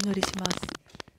祈りします。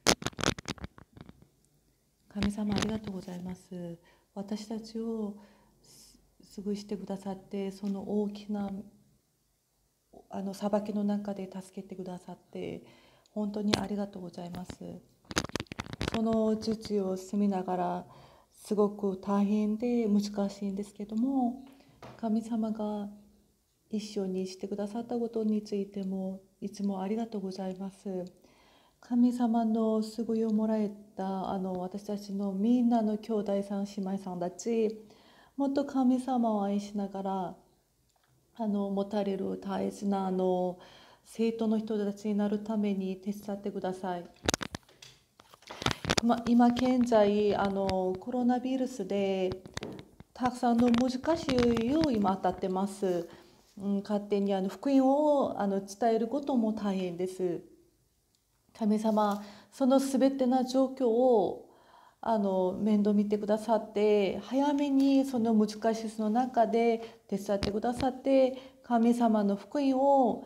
神様、ありがとうございます。私たちを過ごしてくださって、その大きな裁きの中で助けてくださって、本当にありがとうございます。その術を進みながら、すごく大変で難しいんですけども、神様が一緒にしてくださったことについてもいつもありがとうございます。神様の救いをもらえた私たちのみんなの兄弟さん姉妹さんたち、もっと神様を愛しながら持たれる大切な生徒の人たちになるために手伝ってください。今現在コロナウイルスでたくさんの難しいを今当たってます。勝手に福音を伝えることも大変です。神様、そのすべての状況を面倒見てくださって、早めにその難しさの中で手伝ってくださって、神様の福音を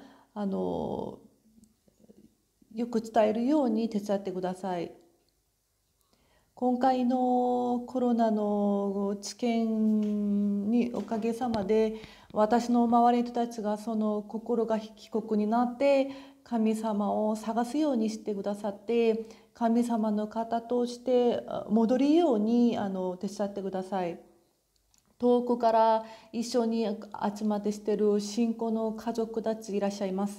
よく伝えるように手伝ってください。今回のコロナの知見におかげさまで、私の周りの人たちがその心が帰国になって神様を探すようにしてくださって、神様の方として戻るように手伝ってください。遠くから一緒に集まってしている信仰の家族たちいらっしゃいます。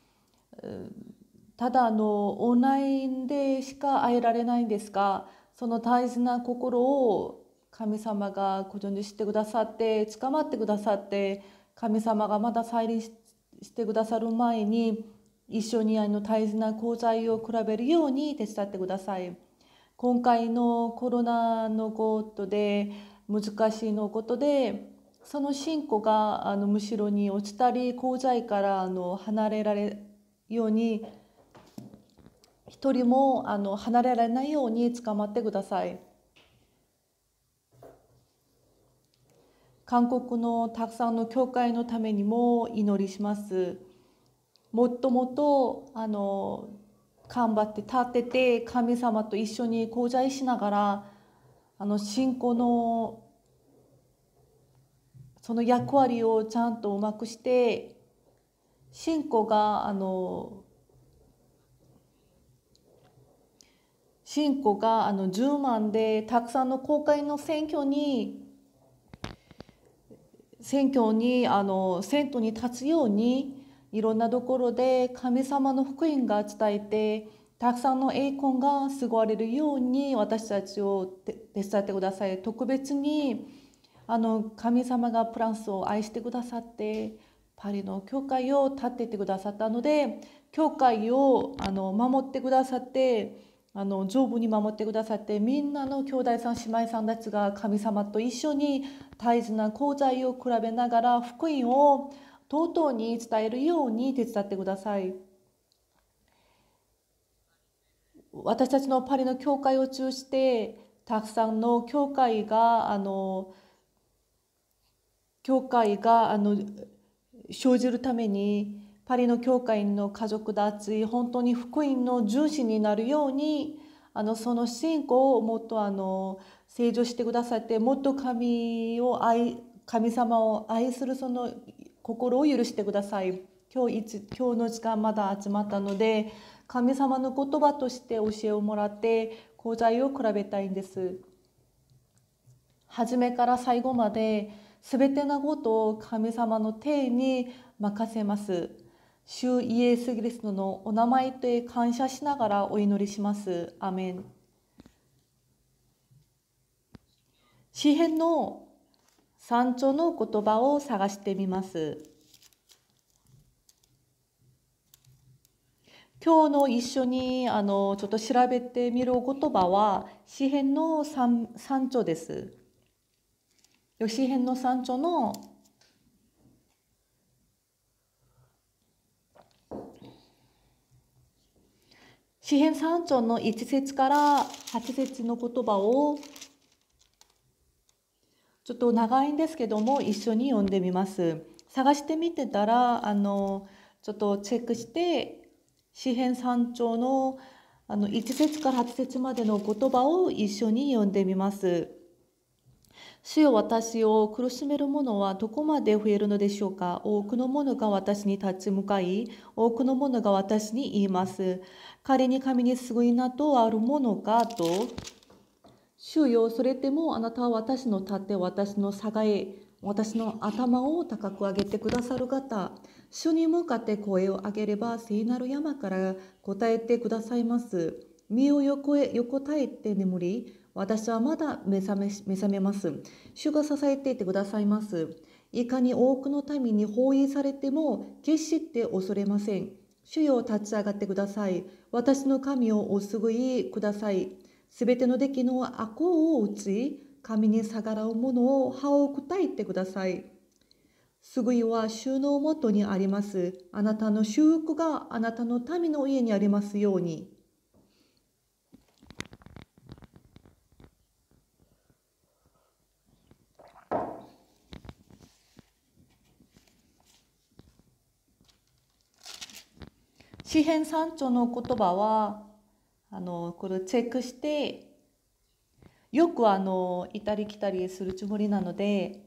ただオンラインでしか会えられないんですが、その大事な心を神様がご存知してくださって、捕まってくださって、神様がまだ再臨してくださる前に、一緒に大事な功罪を比べるように手伝ってください。今回のコロナのことで、難しいのことで、その信仰がむしろに落ちたり、功罪から離れられるように、一人も離れられないように捕まってください。韓国のたくさんの教会のためにも祈りします。もっともっと頑張って立ってて、神様と一緒に交際しながら信仰のその役割をちゃんとうまくして、信仰が10万でたくさんの公開の選挙に先頭に立つように、いろんなところで神様の福音が伝えて、たくさんの栄光が救われるように私たちを手伝ってください。特別に神様がフランスを愛してくださって、パリの教会を建ててくださったので、教会を守ってくださって、丈夫に守ってくださって、みんなの兄弟さん姉妹さんたちが神様と一緒に大事な功罪を比べながら福音をとうとうに伝えるように手伝ってください。私たちのパリの教会を通じて、たくさんの教会が生じるために、パリの教会の家族たち、本当に福音の重視になるように、その信仰をもっと成長してくださって、もっと神様を愛するその心を許してください。今日の時間まだ集まったので、神様の言葉として教えをもらって、講座を比べたいんです。初めから最後まで、すべてのことを神様の手に任せます。主イエス・キリストのお名前で感謝しながらお祈りします。アメン。詩編の3章の言葉を探してみます。今日の一緒にちょっと調べてみる言葉は詩編の 3章です。詩編の3章の詩編3章の1節から8節の言葉をちょっと長いんですけども一緒に読んでみます。探してみてたらちょっとチェックして詩編3章の1節から8節までの言葉を一緒に読んでみます。主よ、私を苦しめる者はどこまで増えるのでしょうか。多くの者が私に立ち向かい、多くの者が私に言います。彼に神に救いなどあるものかと。主よ、それでもあなたは私の盾、私の下がえ、私の頭を高く上げてくださる方。主に向かって声を上げれば聖なる山から答えてくださいます。身を横たえて眠り、私はまだ目覚めます。主が支えていてくださいます。いかに多くの民に包囲されても決して恐れません。主よ、立ち上がってください。私の神をお救いください。すべての敵の悪を打ち、神に逆らう者を歯を砕いてください。救いは主のもとにあります。あなたの祝福があなたの民の家にありますように。詩編3章の言葉はこれチェックしてよく行ったり来たりするつもりなので、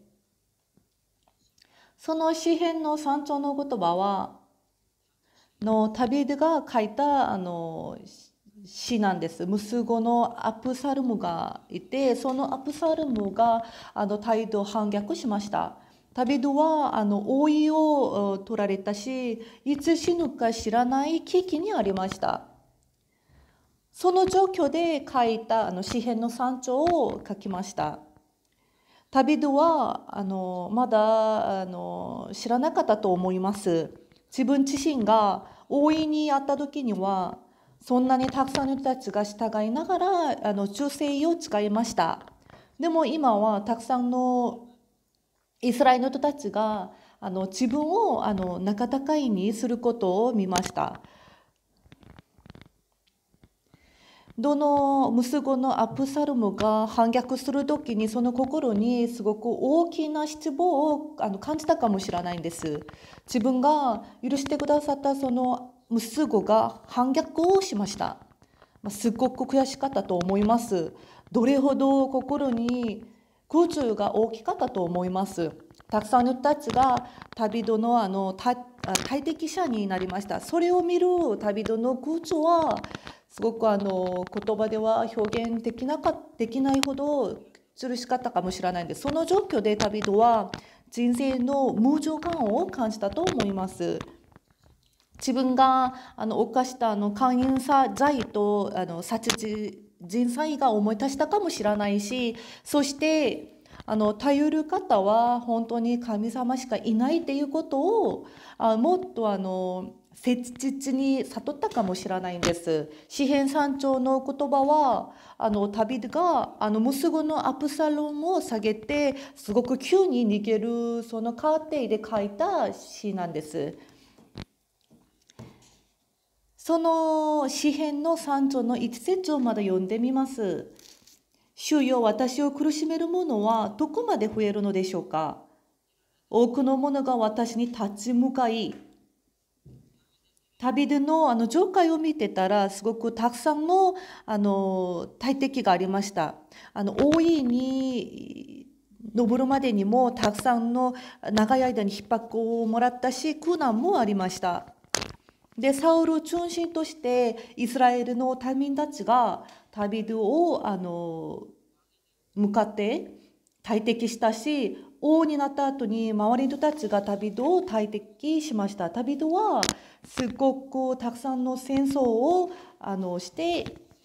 その詩編の3章の言葉はダビデが書いた詩なんです。息子のアプサルムがいて、そのアプサルムが態度を反逆しました。ダビデは王位を取られたし、いつ死ぬか知らない危機にありました。その状況で書いた詩編の3章を書きました。ダビデはまだ知らなかったと思います。自分自身が王位にあった時には、そんなにたくさんの人たちが従いながら忠誠を誓いました。でも今はたくさんのイスラエルの人たちが自分を仲高いにすることを見ました。どの息子のアプサルムが反逆するときにその心にすごく大きな失望を感じたかもしれないんです。自分が許してくださったその息子が反逆をしました。すごく悔しかったと思います。どれほど心に苦痛が大きかったと思います。たくさんの人たちがダビデの大敵者になりました。それを見るダビデの苦痛はすごく言葉では表現できないほど苦しかったかもしれないんです。その状況でダビデは人生の無常感を感じたと思います。自分が犯した姦淫罪と殺人罪が思い出したかもしれないし、そして頼る方は本当に神様しかいないっていうことをもっと切実に悟ったかもしれないんです。詩編3章の言葉はダビデが息子のアプサロムを下げてすごく急に逃げるその過程で書いた詩なんです。その詩編の3章の1節をまだ読んでみます。主よ、私を苦しめる者はどこまで増えるのでしょうか。多くの者が私に立ち向かい、ダビデの上階を見てたらすごくたくさんの大敵がありました。王位に登るまでにもたくさんの長い間に逼迫をもらったし、苦難もありました。で、サウルを中心としてイスラエルの民たちがダビデを向かって大敵したし、王になった後に周りの人たちがダビデを大敵しました。ダビデはすごくたくさんの戦争をして、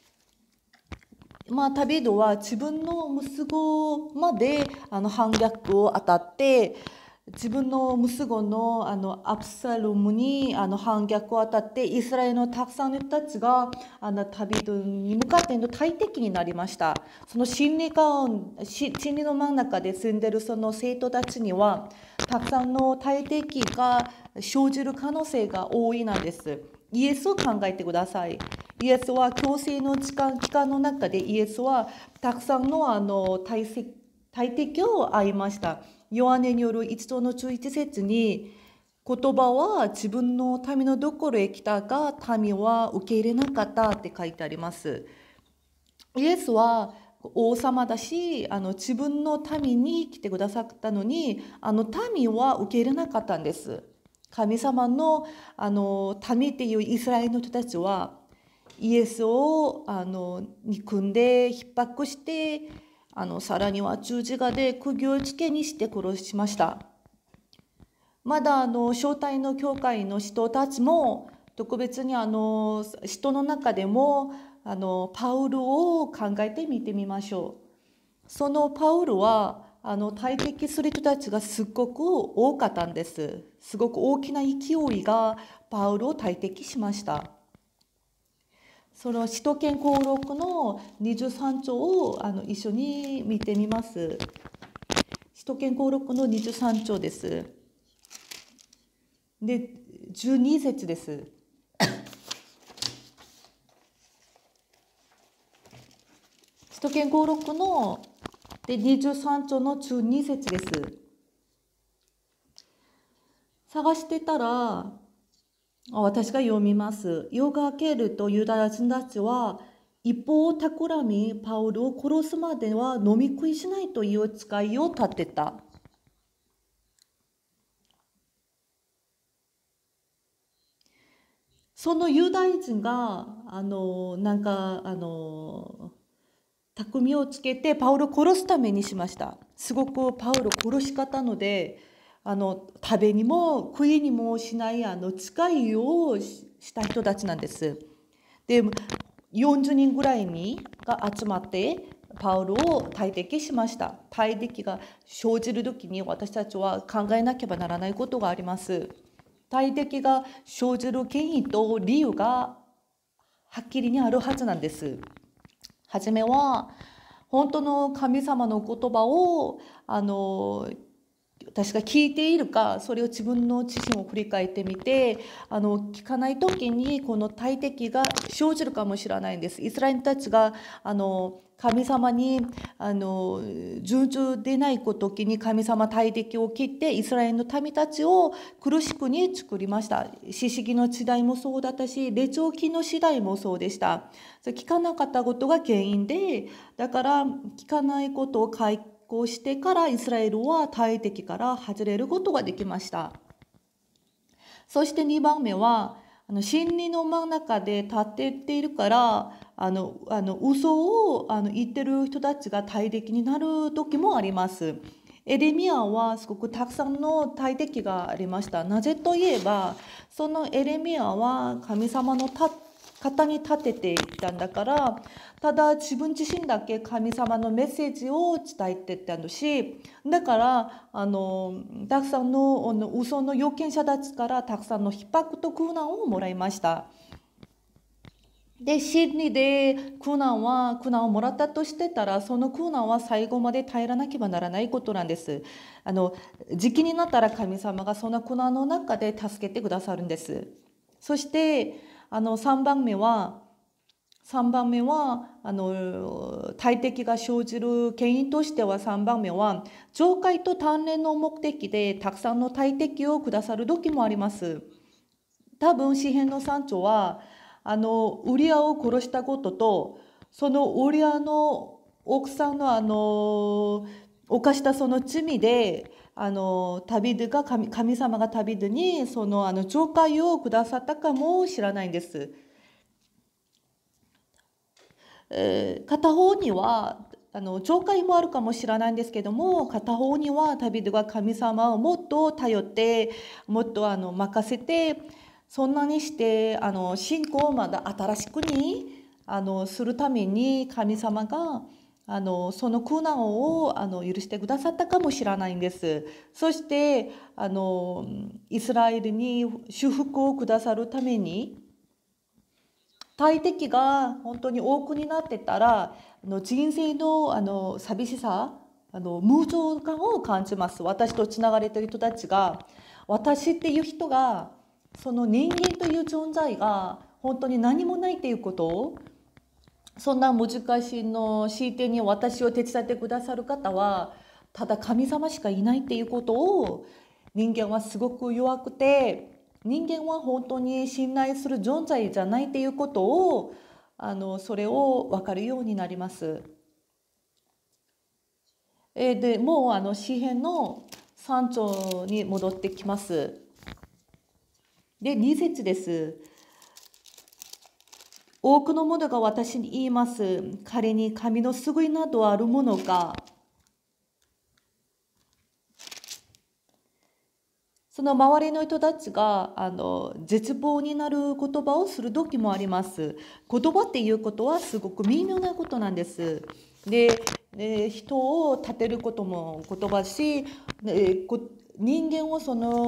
ダビデは自分の息子まで反逆を当たって、自分の息子のアプサロムに反逆を当たってイスラエルのたくさんの人たちがダビデに向かっての大敵になりました。その真理の真ん中で住んでいるその生徒たちにはたくさんの大敵が生じる可能性が多いなんです。イエスを考えてください。イエスは強制の期間の中でイエスはたくさんの大敵を会いました。ヨハネによる1章の11節に言葉は自分の民のどころへ来たが民は受け入れなかったって書いてあります。イエスは王様だし、自分の民に来てくださったのに、民は受け入れなかったんです。神様の民っていうイスラエルの人たちはイエスを憎んで逼迫して、さらには十字架で釘をつけにして殺しました。まだ初代の教会の人たちも特別に人の中でもパウルを考えてみてみましょう。そのパウルは対敵する人たちがすごく多かったんです。すごく大きな勢いがパウルを対敵しました。その使徒権行録の23章を一緒に見てみます。使徒権行録の23章です。で、12節です。使徒権行録の23章の12節です。探してたら、私が読みます。夜が明けるとユダヤ人たちは一方を企み、パウルを殺すまでは飲み食いしないという誓いを立てた。そのユダヤ人が匠をつけてパウロを殺すためにしました。すごくパウロを殺し方ので食べにも食いにもしない誓いをした人たちなんです。で40人ぐらいが集まってパウロを対敵しました。対敵が生じるときに私たちは考えなければならないことがあります。対敵が生じる原因と理由がはっきりにあるはずなんです。はじめは本当の神様の言葉を私が聞いているか、それを自分の自身を振り返ってみて聞かない時にこの対敵が生じるかもしれないんです。イスラエルたちが神様に順調でない時に神様対敵を切ってイスラエルの民たちを苦しくに作りました。四式の時代もそうだったし、列王記の時代もそうでした。聞かなかったことが原因で、だから聞かないことを解こうしてからイスラエルは大敵から外れることができました。そして2番目は真理の真ん中で立っていっているから嘘を言ってる人たちが大敵になる時もあります。エレミアはすごくたくさんの大敵がありました。なぜといえばそのエレミアは神様の方に立てていたんだから、ただ自分自身だけ神様のメッセージを伝えていったし、だからたくさんの嘘の預言者たちからたくさんの逼迫と苦難をもらいました。で真理で苦難をもらったとしてたら、その苦難は最後まで耐えらなければならないことなんです。時期になったら神様がその苦難の中で助けてくださるんです。そして3番目は大敵が生じる原因としては3番目は教会と鍛錬の目的でたくさんの大敵をくださる時もあります。多分詩編の3章はウリアを殺したことと、そのウリアの奥さんの犯したその罪でダビデが神様がダビデにその懲戒をくださったかもしれないんです。片方には懲戒もあるかもしれないんですけども、片方にはダビデが神様をもっと頼ってもっと任せて、そんなにして信仰をまだ新しくにするために神様がその苦難を許してくださったかもしれないんです。そしてイスラエルに祝福をくださるために、大敵が本当に多くになってたら人生の寂しさ無情感を感じます。私とつながれている人たちが、私っていう人がその人間という存在が本当に何もないっていうことを、そんな難しいの強いてに私を手伝ってくださる方はただ神様しかいないっていうことを人間はすごく弱くて、人間は本当に信頼する存在じゃないっていうことをそれを分かるようになります。でもう詩編の3章に戻ってきます。で2節です。多くの者が私に言います。彼に神の救いなどあるものか。その周りの人たちが絶望になる言葉をする時もあります。言葉っていうことはすごく微妙なことなんです。で、人を立てることも言葉し、人間を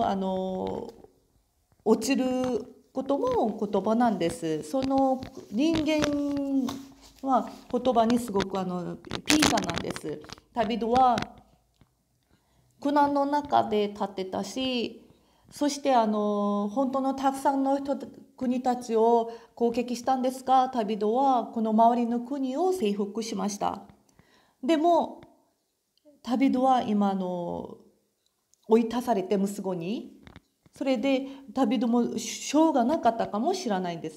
落ちることも言葉なんです。その人間は言葉にすごくピーサなんです。ダビデは苦難の中で立ってたし、そして本当のたくさんの国たちを攻撃したんですが、ダビデはこの周りの国を征服しました。でもダビデは今追い出されて息子に、それでダビデもしょうがなかったかもしれないんです。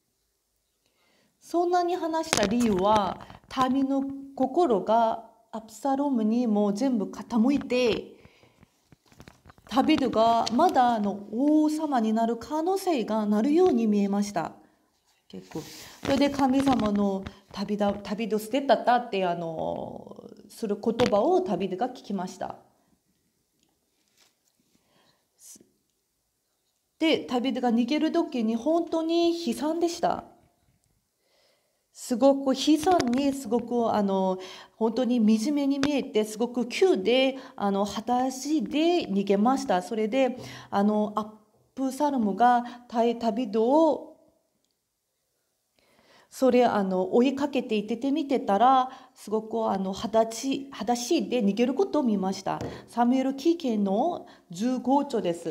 そんなに話した理由は、民の心がアブサロムにもう全部傾いて、ダビデがまだ王様になる可能性がなるように見えました。結構。それで神様のダビデを捨てたってする言葉をダビデが聞きました。で、ダビデが逃げる時に本当に悲惨でした。すごく悲惨に、すごく本当に惨めに見えて、すごく急で裸足で逃げました。それでアップサルムがダビデを追いかけていて見てたら、すごく裸足で逃げることを見ました。サムエル記下の15章です。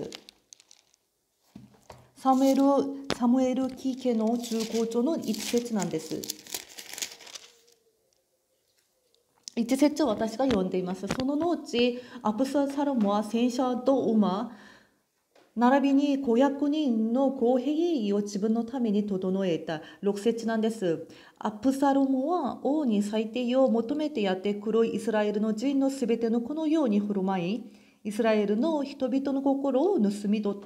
サムエル記下の15章の1節なんです。1節を私が読んでいます。その後、アブサロムは戦車と馬、並びに500人の公兵を自分のために整えた。6節なんです。アブサロムは王に裁定を求めてやってくるイスラエルの人のすべてのこのように振る舞い、イスラエルの人々の心を盗み取った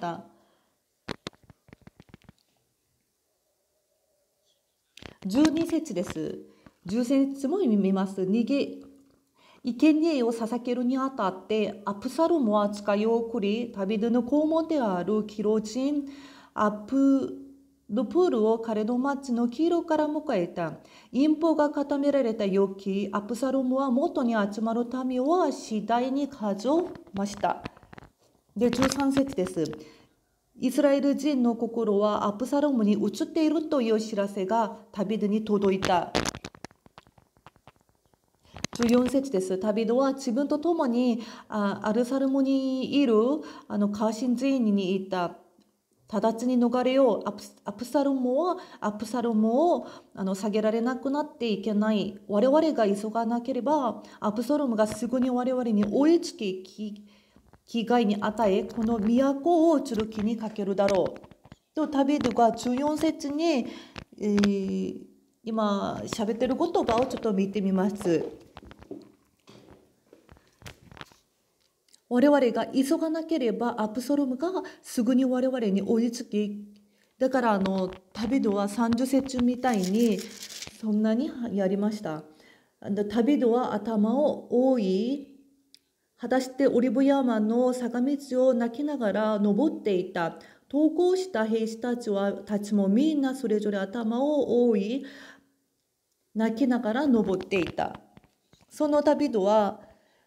。12節です。10節も見ます。生贄を捧げるにあたって、アブサロムは誓いを送り、ダビデの肛門であるキロ人アプルプールを彼の町の黄色から迎えた。陰謀が固められた時、アブサロムは元に集まる民は次第に数を増した。で、13節です。イスラエル人の心はアブサロムに移っているという知らせがダビデに届いた。14節です。ダビデは自分と共にアルサルムにいる家臣全員に言った。直ちに逃れよう。アブサロムを下げられなくなっていけない。我々が急がなければ、アブサロムがすぐに我々に追いつき、危害に与え、この都を剣にかけるだろう。と、ダビデが14節に、今喋ってる言葉をちょっと見てみます。我々が急がなければ、アブサロムがすぐに我々に追いつき、だからダビデは30節みたいにそんなにやりました。ダビデは頭を覆い、果たしてオリブ山の坂道を泣きながら登っていた。投降した兵士たちもみんなそれぞれ頭を覆い、泣きながら登っていた。そのダビデは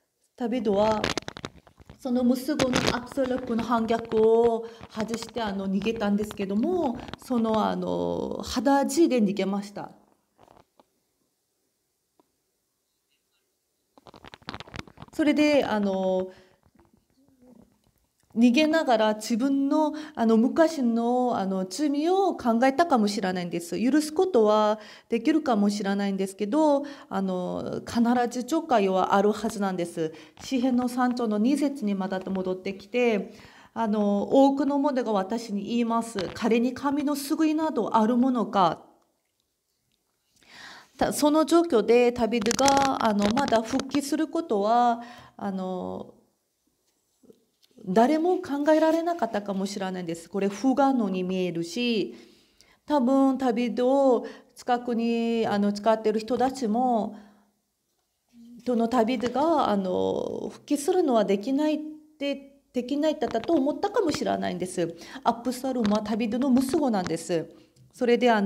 その息子のアブサロムの反逆を外して逃げたんですけども、その裸足で逃げました。それで逃げながら自分の昔の罪を考えたかもしれないんです。許すことはできるかもしれないんですけど、必ず懲戒はあるはずなんです。詩編の3章の2節にまた戻ってきて、多くの者が私に言います。彼に神の救いなどあるものか。その状況でダビデがまだ復帰することは誰も考えられなかったかもしれないです。これ不可能に見えるし、多分ダビデを近くに使っている人たちもそのダビデが復帰するのはできないだと思ったかもしれないんです。アプサロムはダビデの息子なんです。それで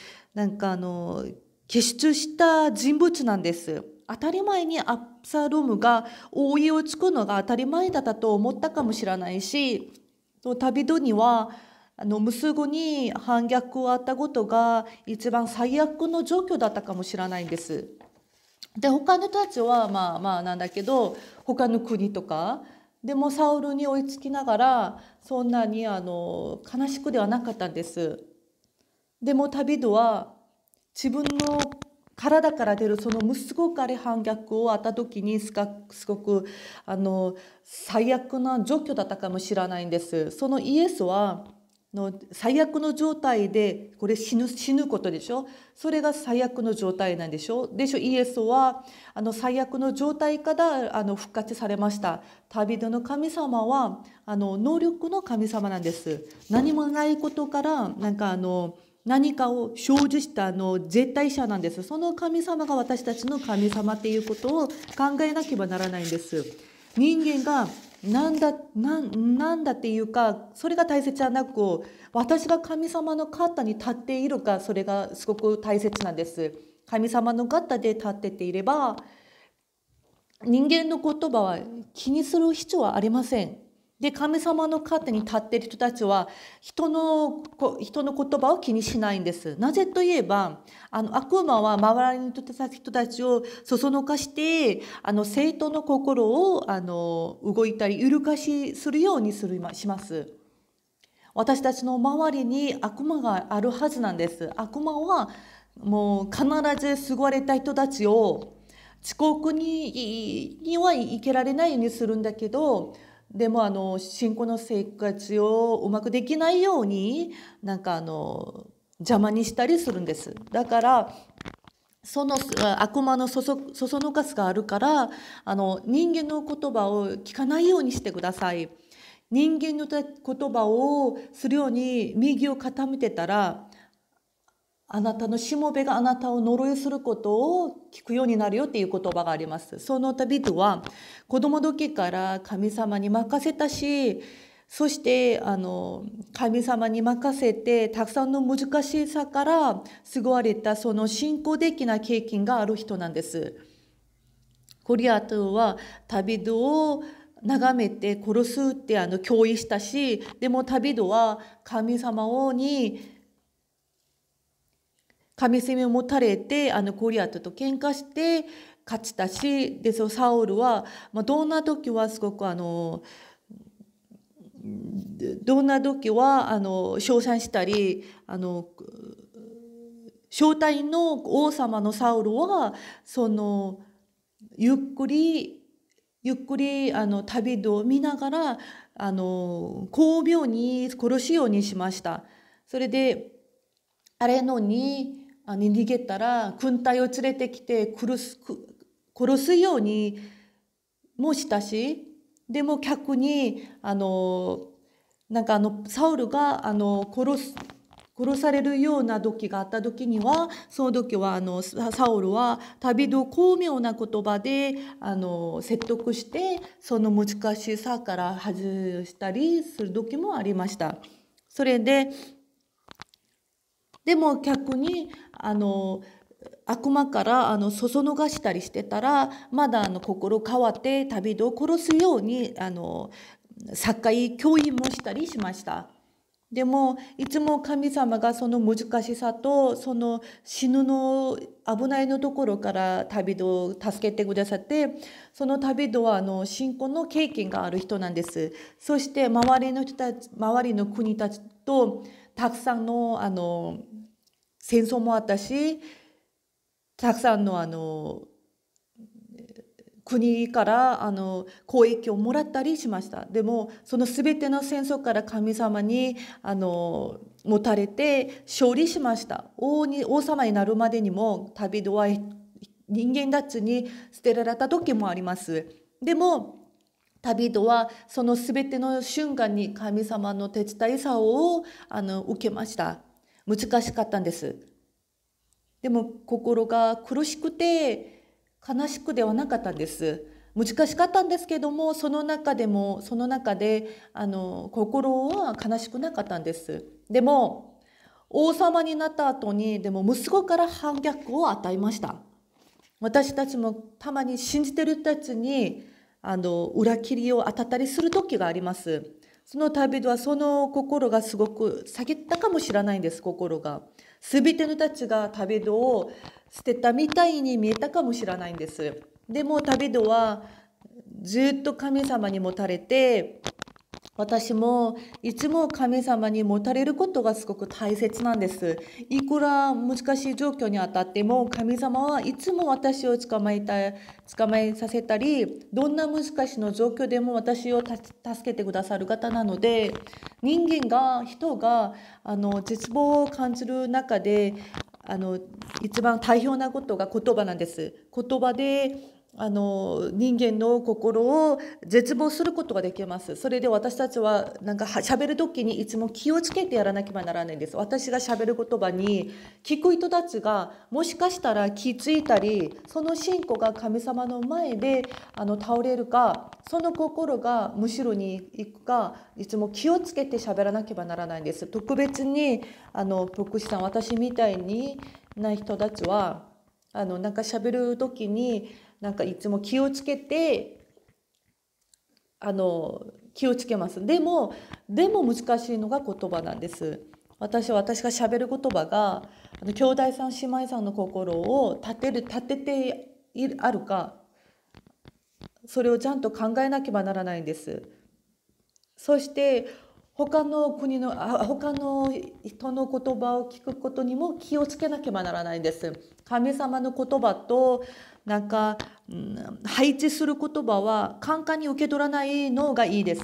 傑出した人物なんです。当たり前にアプサロムが王位をつくのが当たり前だったと思ったかもしれないし、ダビデには息子に反逆をあったことが一番最悪の状況だったかもしれないんです。で、他の人たちはなんだけど、他の国とかでもサウルに追いつきながらそんなに悲しくではなかったんです。でもダビデは自分の体から出るその息子から反逆をあった時にすごく最悪な状況だったかもしれないんです。そのイエスは最悪の状態でこれ死ぬことでしょ。それが最悪の状態なんでしょ。イエスは最悪の状態から復活されました。ダビデの神様は能力の神様なんです。何もないことから何かを生じした絶対者なんです。その神様が私たちの神様っていうことを考えなければならないんです。人間がなんだっていうか、それが大切じゃなく、私が神様の肩に立っているか、それがすごく大切なんです。神様の肩で立ってていれば、人間の言葉は気にする必要はありません。で、神様の肩に立っている人たちは人の言葉を気にしないんです。なぜといえば、悪魔は周りの人たちをそそのかして、生徒の心を動いたり、揺るがしするようにします。私たちの周りに悪魔があるはずなんです。悪魔はもう必ず救われた人たちを遅刻には行けられないようにするんだけど、でも信仰の生活をうまくできないように邪魔にしたりするんです。だからその悪魔のそそのかすがあるから人間の言葉を聞かないようにしてください。人間の言葉をするように右を傾けたら、あなたのしもべがあなたを呪いすることを聞くようになるよっていう言葉があります。そのダビデは子供時から神様に任せたし、そして神様に任せてたくさんの難しさから救われたその信仰的な経験がある人なんです。ゴリアテはダビデを眺めて殺すって脅威したし、でもダビデは神様に神責を持たれてゴリアテと喧嘩して勝ちたし、でサウルは、どんな時はすごくどんな時は称賛したり正体の王様のサウルはゆっくりダビデを見ながら巧妙に殺すようにしました。それであれのに逃げたら軍隊を連れてきて殺すようにもしたし、でも逆にサウルが殺されるような時があった時には、その時はサウルはダビデを巧妙な言葉で説得してその難しさから外したりする時もありました。それでも逆に悪魔からそそのかしたりしてたら、まだ心変わってダビデを殺すように境教員もしたりしました。 でもいつも神様がその難しさとその死ぬの危ないのところから旅人を助けてくださって、その旅人は信仰の経験がある人なんです。そして周りの人たち、周りの国たちとたくさんの戦争もあったし、たくさんの国から交易をもらったりしました。でもその全ての戦争から神様に持たれて勝利しました。王様になるまでにも旅人は人間たちに捨てられた時もあります。でも旅人はその全ての瞬間に神様の手伝いさを受けました。難しかったんです。でも心が苦しくて悲しくではなかったんです。難しかったんですけども、その中で心は悲しくなかったんです。でも王様になった後にでも息子から反逆を与えました。私たちもたまに信じてる人たちに裏切りを当たったりする時があります。その旅人はその心がすごく下げたかもしれないんです。心が全ての人たちが旅人を捨てたみたいに見えたかもしれないんです。でも旅人はずっと神様に持たれて、私もいつも神様に持たれることがすごく大切なんです。いくら難しい状況にあたっても神様はいつも私を捕まえさせたり、どんな難しいの状況でも私を助けてくださる方なので、人が絶望を感じる中で一番大変なことが言葉なんです。言葉で人間の心を絶望することができます。それで私たちは喋る時にいつも気をつけてやらなければならないんです。私が喋る言葉に聞く人たちがもしかしたら気づいたり、その信仰が神様の前で倒れるか、その心がむしろに行くか、いつも気をつけて喋らなければならないんです。特別に牧師さん、私みたいにな人たちは喋る時にいつも気をつけて気をつけます。でも難しいのが言葉なんです。私が喋る言葉が兄弟さん姉妹さんの心を立ててあるか、それをちゃんと考えなければならないんです。そして他の人の言葉を聞くことにも気をつけなければならないんです。神様の言葉と配置する言葉は簡単に受け取らないのがいいです。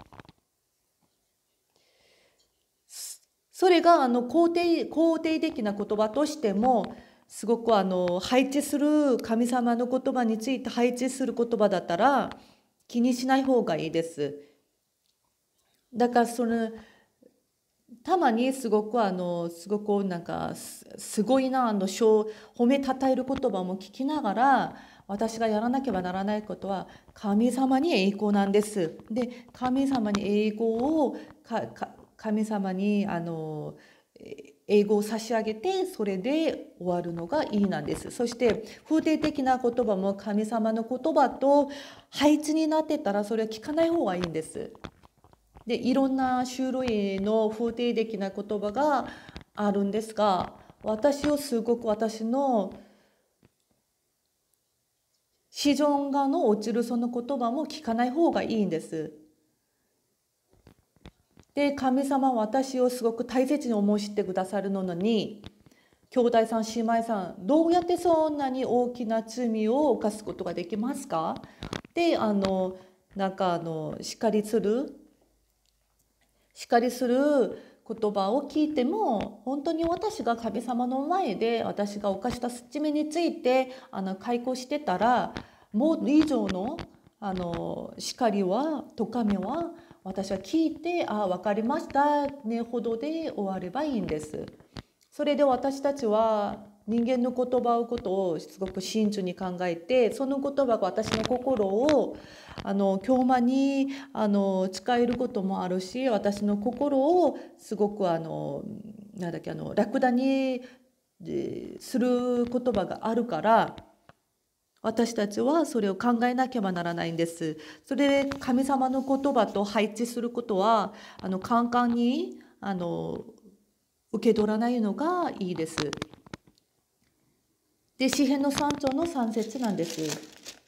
それが肯定的な言葉としてもすごく神様の言葉について配置する言葉だったら気にしない方がいいです。だからたまにすごくすごいな褒めたたえる言葉も聞きながら、私がやらなければならないことは神様に栄光なんです。で神様に栄光を神様に英語を差し上げて、それで終わるのがいいなんです。そして否定的な言葉も神様の言葉と配置になってたらそれは聞かない方がいいんです。でいろんな種類の否定的な言葉があるんですが、私の子孫が落ちるその言葉も聞かない方がいいんです。で神様は私をすごく大切に思い知ってくださるのに、兄弟さん姉妹さん、どうやってそんなに大きな罪を犯すことができますか？でしっかりする言葉を聞いても、本当に私が神様の前で私が犯した罪について解雇してたら、もう以上の叱りは咎めは私は聞いて、分かりましたねほどで終わればいいんです。それで私たちは人間の言葉をことをすごく慎重に考えて、その言葉が私の心を強馬に使えることもあるし、私の心をすごくラクダにする言葉があるから、私たちはそれを考えなければならないんです。それで神様の言葉と配置することは簡単に受け取らないのがいいです。で、詩編の3章の3節なんです。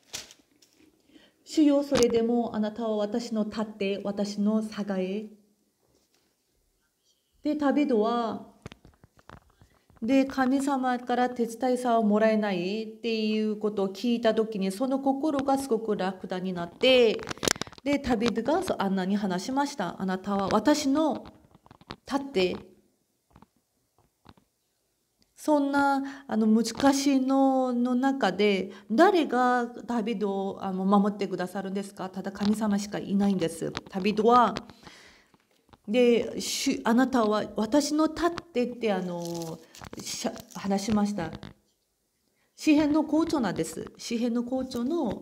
主よ、それでもあなたは私の盾、私の支え。で、ダビデは、で、神様から手伝いさをもらえないっていうことを聞いたときに、その心がすごくラクダになって、で、ダビデがアンナに話しました。あなたは私の盾。そんな難しいの中で、誰がダビデを守ってくださるんですか？ただ神様しかいないんです。ダビデは、で、あなたは私の盾って話しました。詩編の校長なんです。詩編の校長の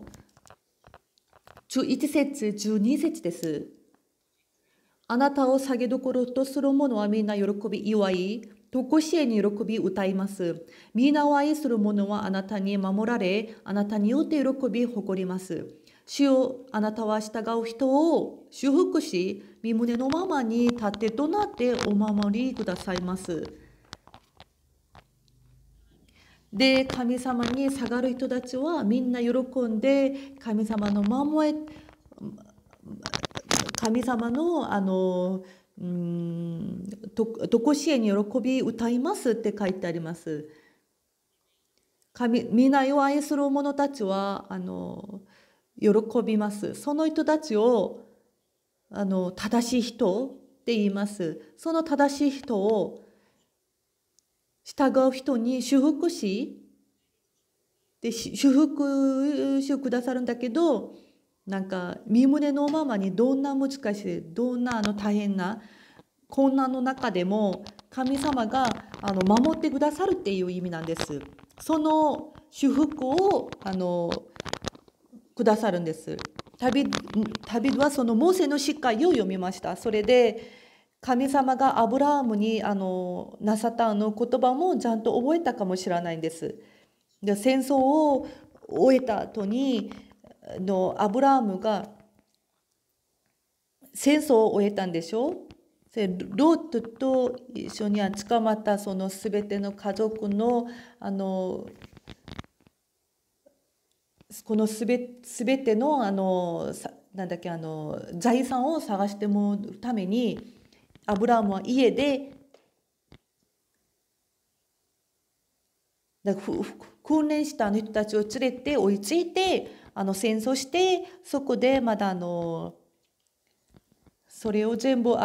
11節、12節です。あなたを下げどころとする者はみんな喜び祝い、とこしえに喜び歌います。皆を愛する者はあなたに守られ、あなたによって喜び誇ります。主よ、あなたは従う人を祝福し、身胸のままに盾となってお守りくださいます。で、神様に下がる人たちはみんな喜んで、神様のとこしえに喜び歌いますって書いてあります。皆を愛する者たちは喜びます。その人たちを正しい人って言います。その正しい人を従う人に祝福し、で祝福してくださるんだけど、なんか身胸のままにどんな難しい、どんな大変な困難の中でも神様が守ってくださるっていう意味なんです。その祝福をくださるんです。ダビデはそのモーセの誓いを読みました。それで神様がアブラハムになさった言葉もちゃんと覚えたかもしれないんです。で、戦争を終えた後にアブラハムが戦争を終えたんでしょ。ロートと一緒に捕まったそのすべての家族のこのすべてのなんだっけ財産を探してもらうためにアブラハムは家で訓練した人たちを連れて追いついて戦争して、そこでまだそれを全部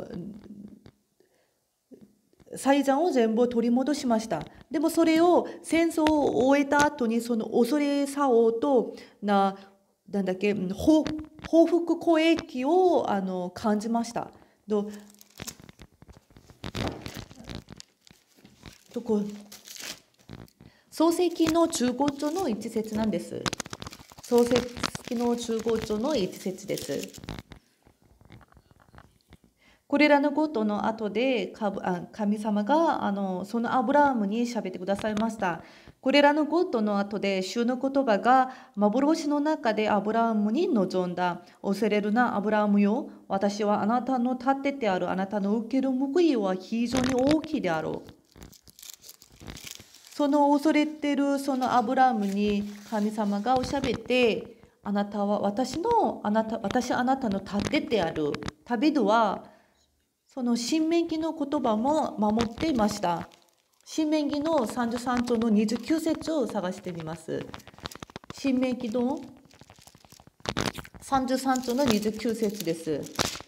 財産を全部取り戻しました。でもそれを戦争を終えた後にその恐れさおとなんだっけ報復攻撃を感じました。創世記の15章の一節なんです。創世記の15章の一節です。これらのことの後で神様がそのアブラハムに喋ってくださいました。これらのことの後で主の言葉が幻の中でアブラハムに臨んだ。恐れるなアブラハムよ。私はあなたの盾である。あなたの受ける報いは非常に大きいであろう。その恐れているそのアブラハムに神様がおしゃべって、あなたは私あなたの盾である。ダビデはその申命記の言葉も守っていました。申命記の33章の29節を探してみます。申命記の33章の29節です。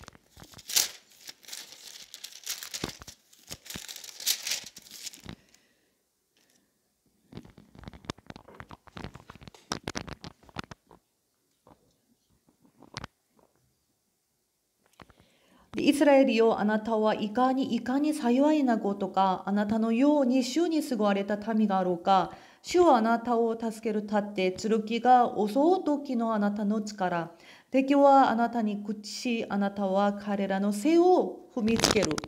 イスラエルよ、あなたはいかに幸いなことか、あなたのように主に救われた民があろうか。主はあなたを助けるたって、剣が襲う時のあなたの力。敵はあなたに屈し、あなたは彼らの背を踏みつける。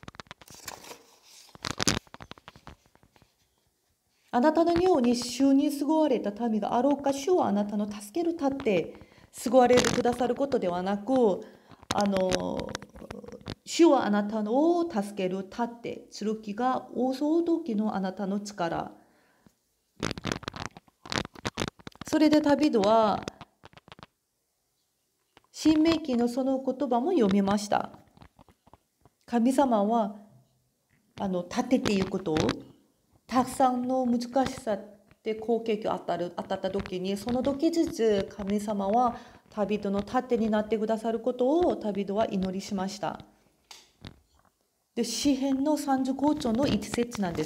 あなたのように主に救われた民があろうか。主はあなたの助けるたって、救われるくださることではなく、 主はあなたを助ける盾、剣が遅時のあなたの力。それでダビデは、新明記のその言葉も読みました。神様は、盾っていうことを、たくさんの難しさで攻撃が当たった時に、その時ずつ神様はダビデの盾になってくださることをダビデは祈りしました。で、詩編の35章の1節なんです。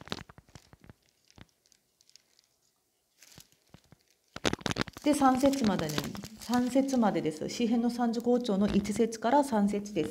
で、3節までね、3節までです。詩編の35章の1節から3節です。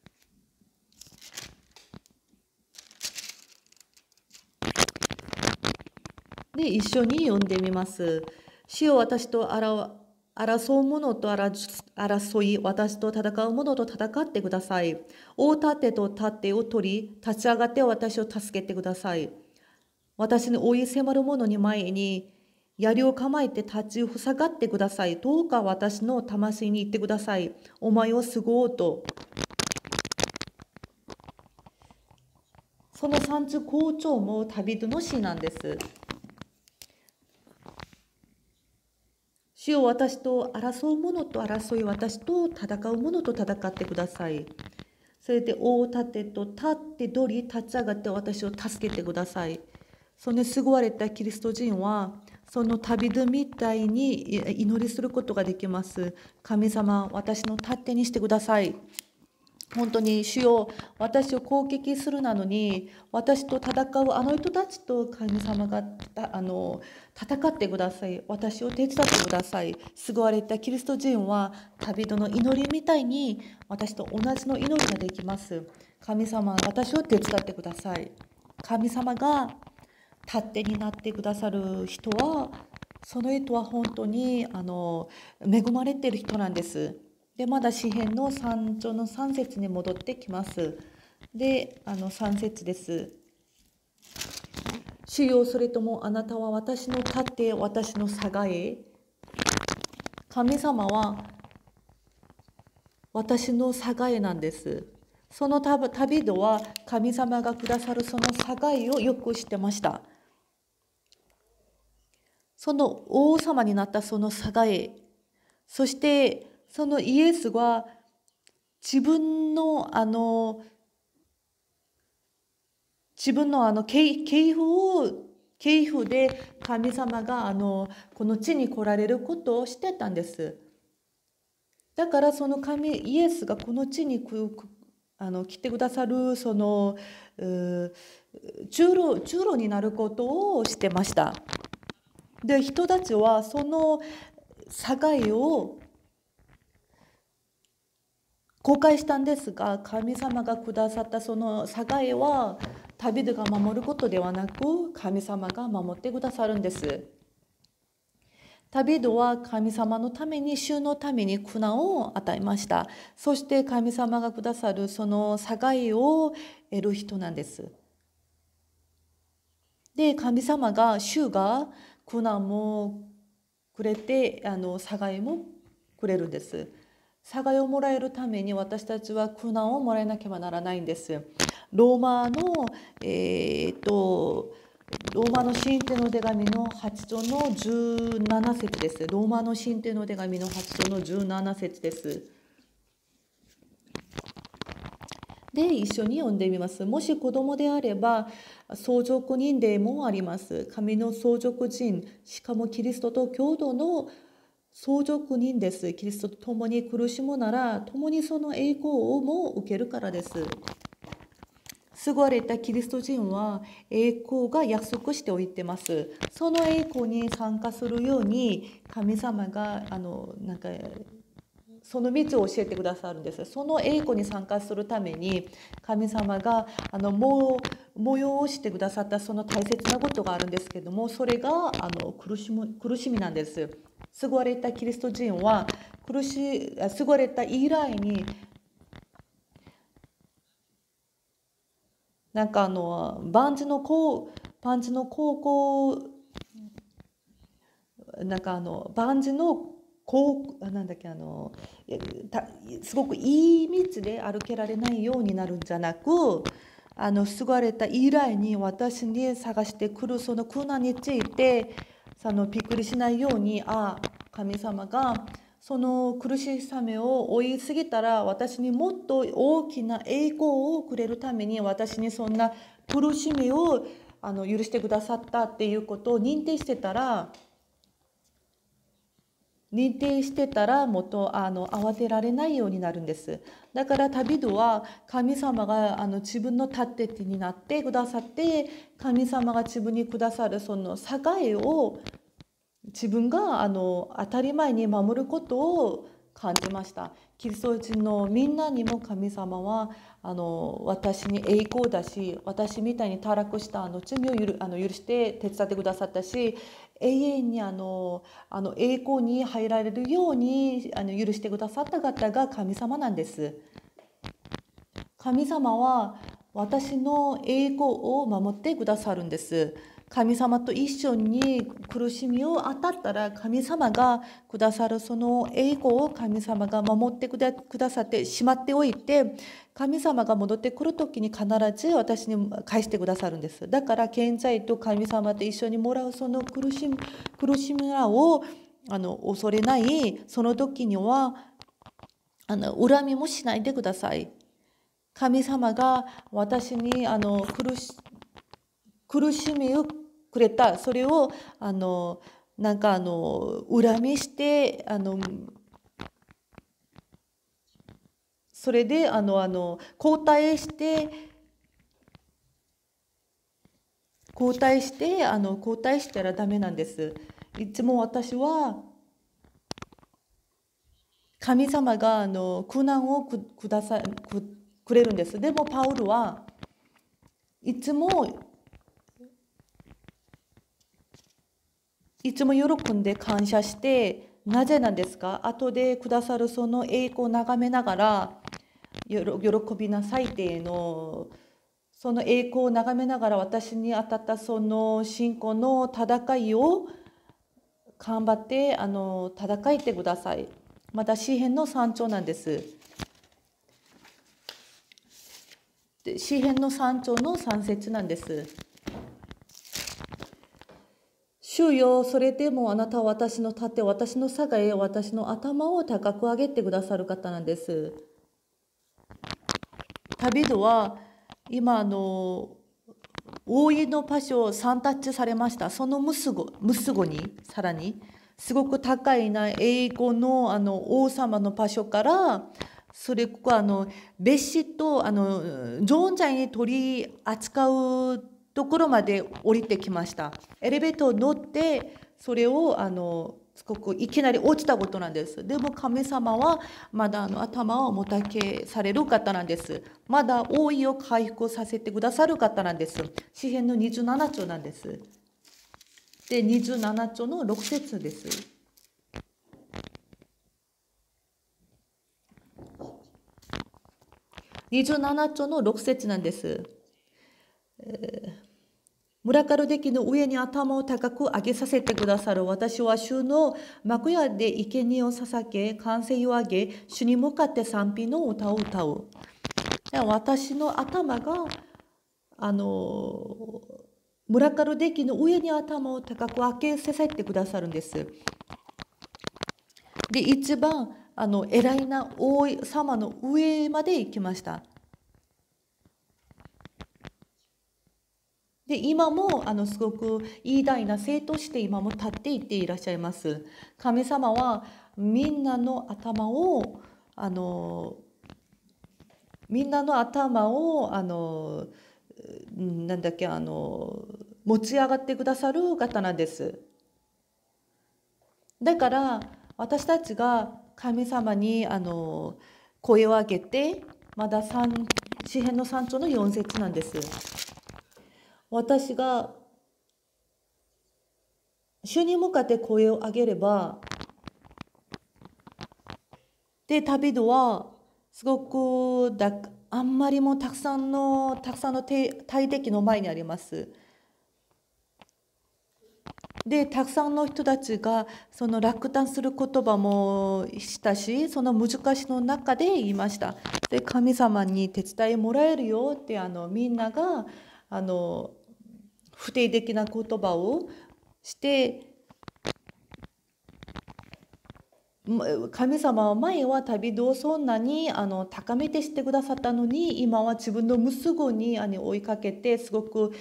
で、一緒に読んでみます。主よ、私と争う者と争い、私と戦う者と戦ってください。大盾と盾を取り、立ち上がって私を助けてください。私に追い迫る者に前に、槍を構えて立ち塞がってください。どうか私の魂に言ってください。お前をすごうと。その35章もダビデの詩なんです。主よ、私と争う者と争い、私と戦う者と戦ってください。それで大盾と立って取り立ち上がって私を助けてください。その救われたキリスト人は、そのダビデみたいに祈りすることができます。神様、私の盾にしてください。本当に主よ、私を攻撃するなのに、私と戦うあの人たちと神様が戦ってください。私を手伝ってください。救われたキリスト人は、ダビデの祈りみたいに、私と同じの祈りができます。神様、私を手伝ってください。神様が盾になってくださる人は、その人は本当に恵まれている人なんです。で、まだ詩編の3章の3節に戻ってきます。で、3節です。主よ、それともあなたは私の盾、私のさがえ。神様は私のさがえなんです。そのダビデは神様がくださるそのさがえをよく知ってました。その王様になったそのさがえ。そしてそのイエスは自分の系譜で神様がこの地に来られることをしてたんです。だからそのイエスがこの地に来てくださるその中路になることをしてました。で、人たちはその境を公開したんですが、神様がくださったその境はダビデが守ることではなく、神様が守ってくださるんです。ダビデは神様のために、主のために苦難を与えました。そして神様がくださるその境を得る人なんです。で、神様が、主が苦難もくれて、境もくれるんです。境をもらえるために私たちは苦難をもらえなければならないんです。ローマの新手の手紙の8章の17節です。ローマの新手の手紙の8章の17節です。で、一緒に読んでみます。もし子供であれば、相続人でもあります。神の相続人、しかもキリストと共同の相続人です。キリストと共に苦しむなら、共にその栄光をも受けるからです。救われたキリスト人は栄光が約束しておいてます。その栄光に参加するように神様がその道を教えてくださるんです。その栄光に参加するために神様が催してくださったその大切なことがあるんですけども、それが苦しみなんです。救われたキリスト人は救われた以来に万事の高校万事のこうなんだっけたすごくいい道で歩けられないようになるんじゃなく、救われた以来に私に探してくるその苦難についてびっくりしないように、神様がその苦しさめを追いすぎたら私にもっと大きな栄光をくれるために私にそんな苦しみを許してくださったっていうことを認定してたらもっと慌てられないようになるんです。だからダビデは神様が自分の立て手になってくださって、神様が自分にくださるその栄を自分が当たり前に守ることを感じました。キリスト人のみんなにも神様は私に栄光だし、私みたいに堕落した罪を許して手伝ってくださったし、永遠に栄光に入られるように許してくださった方が神様なんです。神様は私の栄光を守ってくださるんです。神様と一緒に苦しみを当たったら神様がくださるその栄光を神様が守ってくださってしまっておいて、神様が戻ってくる時に必ず私に返してくださるんです。だから現在と神様と一緒にもらうその苦しみを恐れない、その時には恨みもしないでください。神様が私に苦しみをくれた、それをなんか恨みしてそれで交代してしたらダメなんです。いつも私は神様が苦難をくれるんです。でもパウルはいつも喜んで感謝して、なぜなんですか？後でくださるその栄光を眺めながら喜びなさいっての、その栄光を眺めながら私に当たったその信仰の戦いを頑張って戦いてください。また詩篇の3章なんです。詩篇の3章の3節なんです。主よ、それでもあなたは私の盾、私の下へ、私の頭を高く上げてくださる方なんです。ダビデは今王位の場所をサンタッチされました。その息子にさらにすごく高いな栄光の王様の場所から、それこそ別紙と常在に取り扱うところまで降りてきました。エレベーターを乗ってそれをすごくいきなり落ちたことなんです。でも神様はまだ頭をもたけされる方なんです。まだ王位を回復させてくださる方なんです。詩篇の27章なんです。で、27章の6節です。27章の6節なんです。村からできの上に頭を高く上げさせてくださる私は主の幕屋で生贄を捧げ、歓声を上げ、主に向かって賛美の歌を歌う。私の頭が村からできの上に頭を高く上げさせてくださるんです。で、一番偉いな王様の上まで行きました。で、今もすごく偉大な生として今も立っていっていらっしゃいます。神様はみんなの頭をなんだっけ持ち上がってくださる方なんです。だから私たちが神様に声を上げて、まだ詩篇の3章の4節なんです。私が主に向かって声を上げれば、でダビデはすごくあんまりもたくさんの大敵の前にあります。 で、たくさんの人たちがその落胆する言葉もしたし、その難しいの中で言いました。で、神様に手伝いもらえるよってみんなが不定的な言葉をして、神様は前は旅人をそんなに高めてしてくださったのに、今は自分の息子に追いかけて、すごく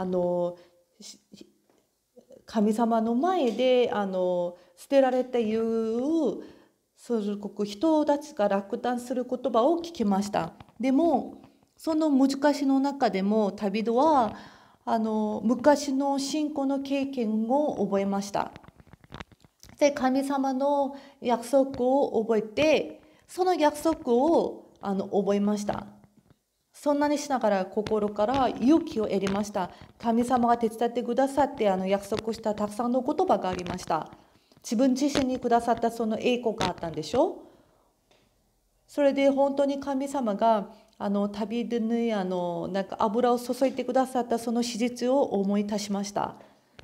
神様の前で捨てられているすごく人たちが落胆する言葉を聞きました。でもその難しいの中でも旅人は昔の信仰の経験を覚えました。で、神様の約束を覚えて、その約束を覚えました。そんなにしながら心から勇気を得りました。神様が手伝ってくださって約束したたくさんの言葉がありました。自分自身にくださったその栄光があったんでしょう。それで本当に神様が旅人になんか油を注いでくださったその史実を思い出しました。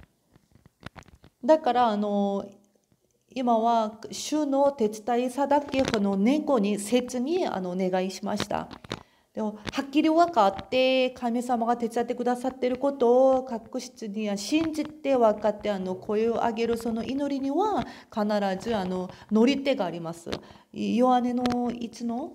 だから今は主の手伝いさだけこの猫に切にお願いしました。でもはっきり分かって神様が手伝ってくださっていることを確実に信じて分かって声を上げるその祈りには必ず乗り手があります。ヨハネの1の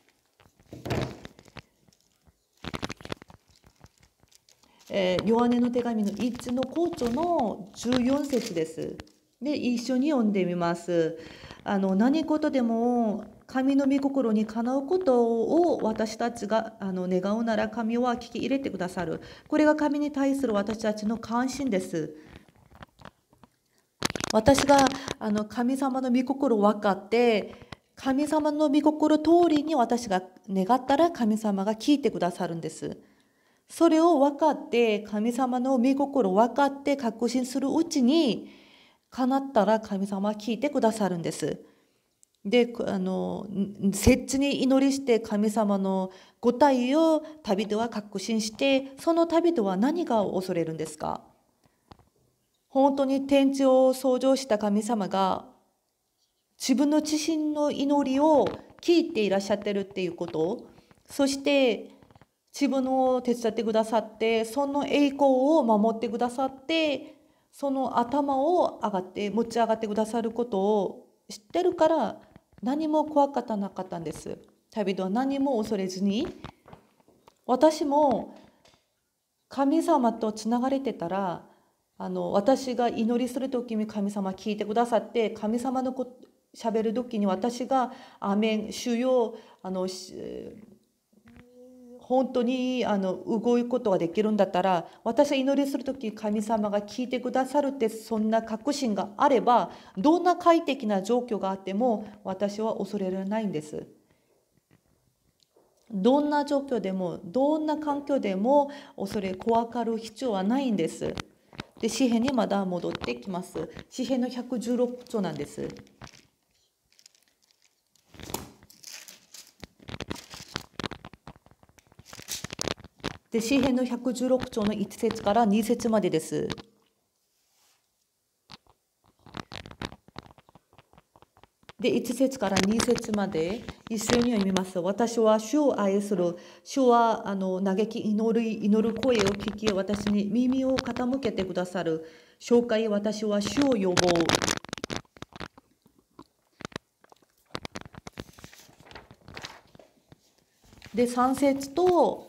ヨハネの手紙の1の校長の14節です。で、一緒に読んでみます。何事でも神の御心にかなうことを私たちが願うなら神は聞き入れてくださる。これが神に対する私たちの関心です。私が神様の御心を分かって、神様の御心通りに私が願ったら神様が聞いてくださるんです。それを分かって、神様の御心を分かって確信するうちに、叶ったら神様は聞いてくださるんです。で、切に祈りして神様の答えを旅人は確信して、その旅人は何が恐れるんですか？本当に天地を創造した神様が自分の自身の祈りを聞いていらっしゃってるっていうこと、そして自分を手伝ってくださって、その栄光を守ってくださって、その頭を持ち上がってくださることを知ってるから何も怖かったなかったんです。旅人は何も恐れずに、私も神様とつながれてたら、私が祈りする時に神様聞いてくださって、神様の喋る時に私が「アーメン主よ」本当に動くことができるんだったら、私が祈りするとき神様が聞いてくださるって、そんな確信があれば、どんな快適な状況があっても私は恐れられないんです。どんな状況でも、どんな環境でも怖がる必要はないんです。で、詩篇にまだ戻ってきます。詩篇の116章なんです。で、詩篇の116章の1節から2節までです。で、1節から2節まで一緒に読みます。私は主を愛する。主は嘆き祈る声を聞き、私に耳を傾けてくださる。紹介、私は主を呼ぼう。で、3節と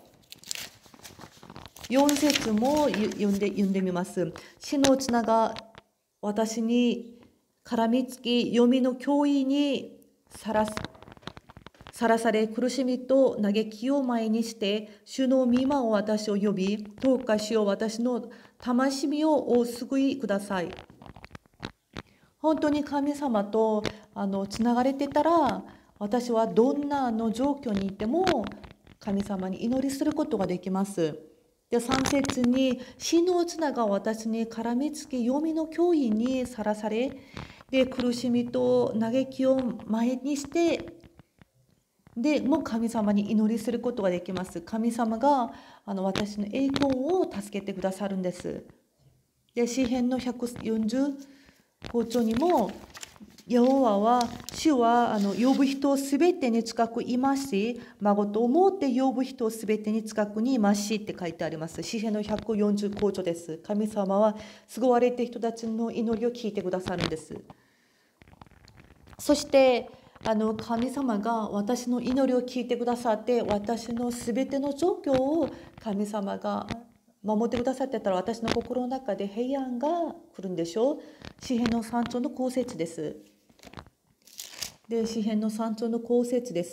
4節も読んでみます。死の綱が私に絡みつき、読みの脅威にさらされ、苦しみと嘆きを前にして、主の御間を私を呼び、どうか主よ私の魂をお救いください。本当に神様とつながれてたら、私はどんな状況にいても神様に祈りすることができます。で、3節に死の綱が私に絡みつき、読みの脅威にさらされ、で苦しみと嘆きを前にして、でもう神様に祈りすることができます。神様が私の栄光を助けてくださるんです。 で、詩編の145章にも、耶和華は、主は呼ぶ人をすべてに近くいますし、孫と思って呼ぶ人をすべてに近くにいますしって書いてあります。詩編の145章です。神様は、救われた人たちの祈りを聞いてくださるんです。そして、神様が私の祈りを聞いてくださって、私のすべての状況を神様が守ってくださってたら、私の心の中で平安が来るんでしょう。詩編の3章の後節です。で、詩編の3章の後節です。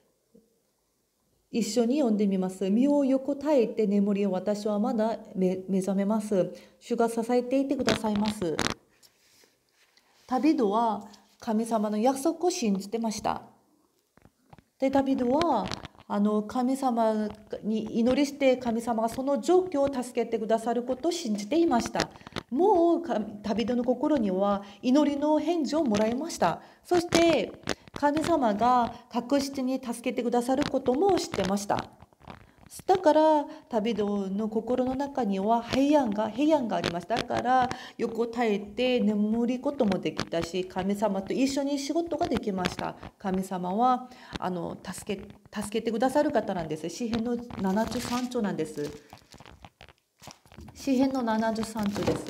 一緒に読んでみます。身を横たえて眠りを私はまだ目覚めます。主が支えていてくださいます。ダビデは神様の約束を信じてました。で、ダビデは神様に祈りして神様がその状況を助けてくださることを信じていました。もうダビデの心には祈りの返事をもらいました。そして神様が確実に助けてくださることも知ってました。だからダビデの心の中には平安がありました。だから横たえて眠ることもできたし、神様と一緒に仕事ができました。神様は助けてくださる方なんです。詩編の73章なんです。詩編の73章です。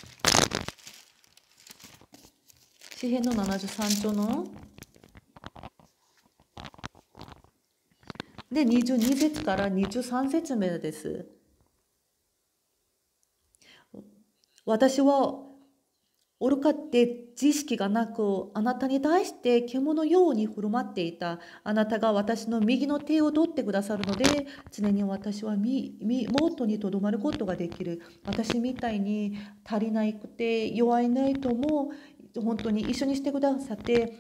詩編の73章ので、22節から23節目です。私は愚かって知識がなく、あなたに対して獣のように振る舞っていた。あなたが私の右の手を取ってくださるので、常に私は元にとどまることができる。私みたいに足りなくて弱いないとも、本当に一緒にしてくださって、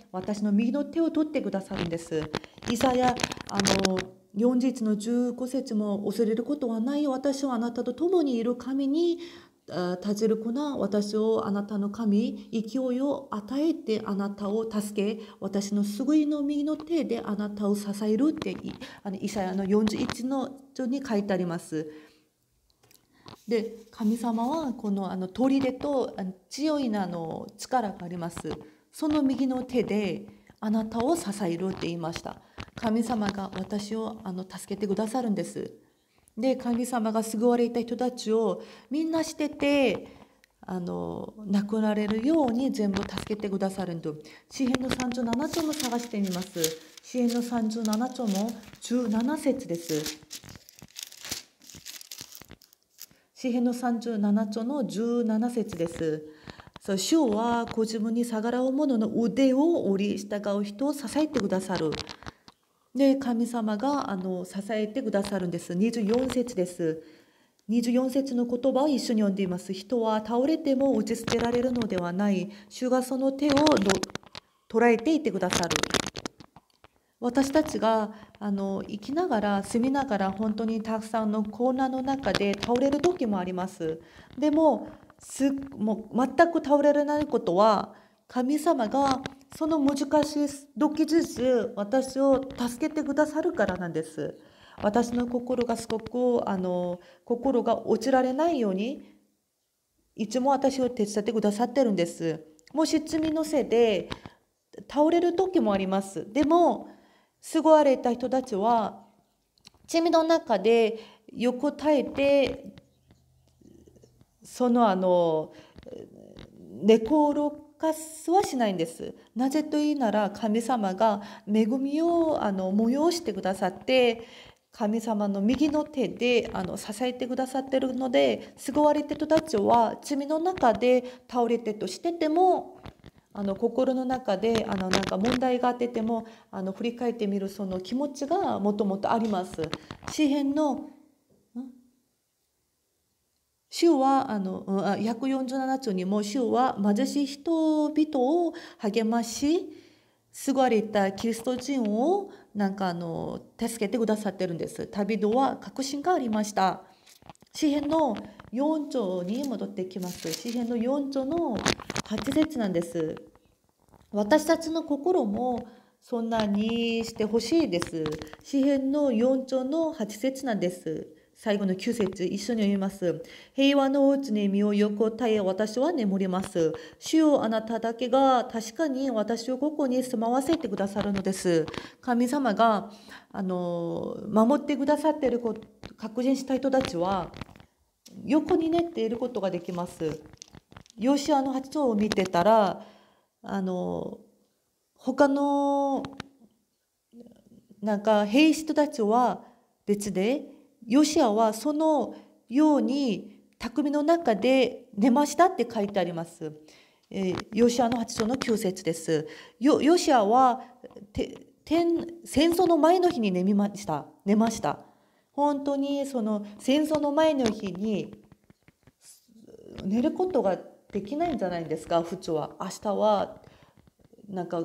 私の右の手を取ってくださるんです。イザヤ40の15節も、恐れることはない。私はあなたと共にいる神に立ちる子な。私をあなたの神、勢いを与えてあなたを助け、私の救いの右の手であなたを支えるってイサヤの41の章に書いてあります。で、神様はこの砦と強い力があります。その右の手であなたを支えるって言いました。神様が私を助けてくださるんです。で、神様が救われた人たちをみんなしてて亡くなれるように全部助けてくださるんです。詩編の37章も探してみます。詩編の37章も17節です。詩編の37章の17節です。主はご自分に逆らう者の腕を折り従う人を支えてくださる。で、神様が支えてくださるんです。24節です。24節の言葉を一緒に読んでいます。人は倒れても打ち捨てられるのではない。主がその手を捉えていてくださる。私たちが生きながら住みながら本当にたくさんの困難の中で倒れる時もあります。でもう全く倒れられないことは、神様がその難しい時ずつ私を助けてくださるからなんです。私の心がすごく心が落ちられないようにいつも私を手伝ってくださってるんです。もし罪のせいで倒れる時もあります。でも救われた人たちは罪の中で横たえて寝転がすはしないんです。なぜというなら、神様が恵みを催してくださって、神様の右の手で支えてくださっているので、救われた人たちは罪の中で倒れてとしてても、心の中でなんか問題があってても振り返ってみるその気持ちがもともとあります。詩編の主は147章にも、主は貧しい人々を励まし、救われたキリスト人を助けてくださってるんです。ダビデは確信がありました。詩編の4章に戻ってきます。詩編の4章の8節なんです。私たちの心もそんなにしてほしいです。詩編の4章の8節なんです。 最後の9節一緒に読みます。平和のうちに身を横たえ私は眠ります。主よあなただけが確かに私をここに住まわせてくださるのです。神様が守ってくださっていること確認した人たちは横に寝ていることができます。ヨシアの8章を見てたら他のなんか兵士たちは別で、ヨシアはそのように匠の中で寝ましたって書いてあります。ヨシアの8章の9節です。ヨシアは戦争の前の日に寝ました。本当にその戦争の前の日に寝ることができないんじゃないですか、普通は。明日はなんか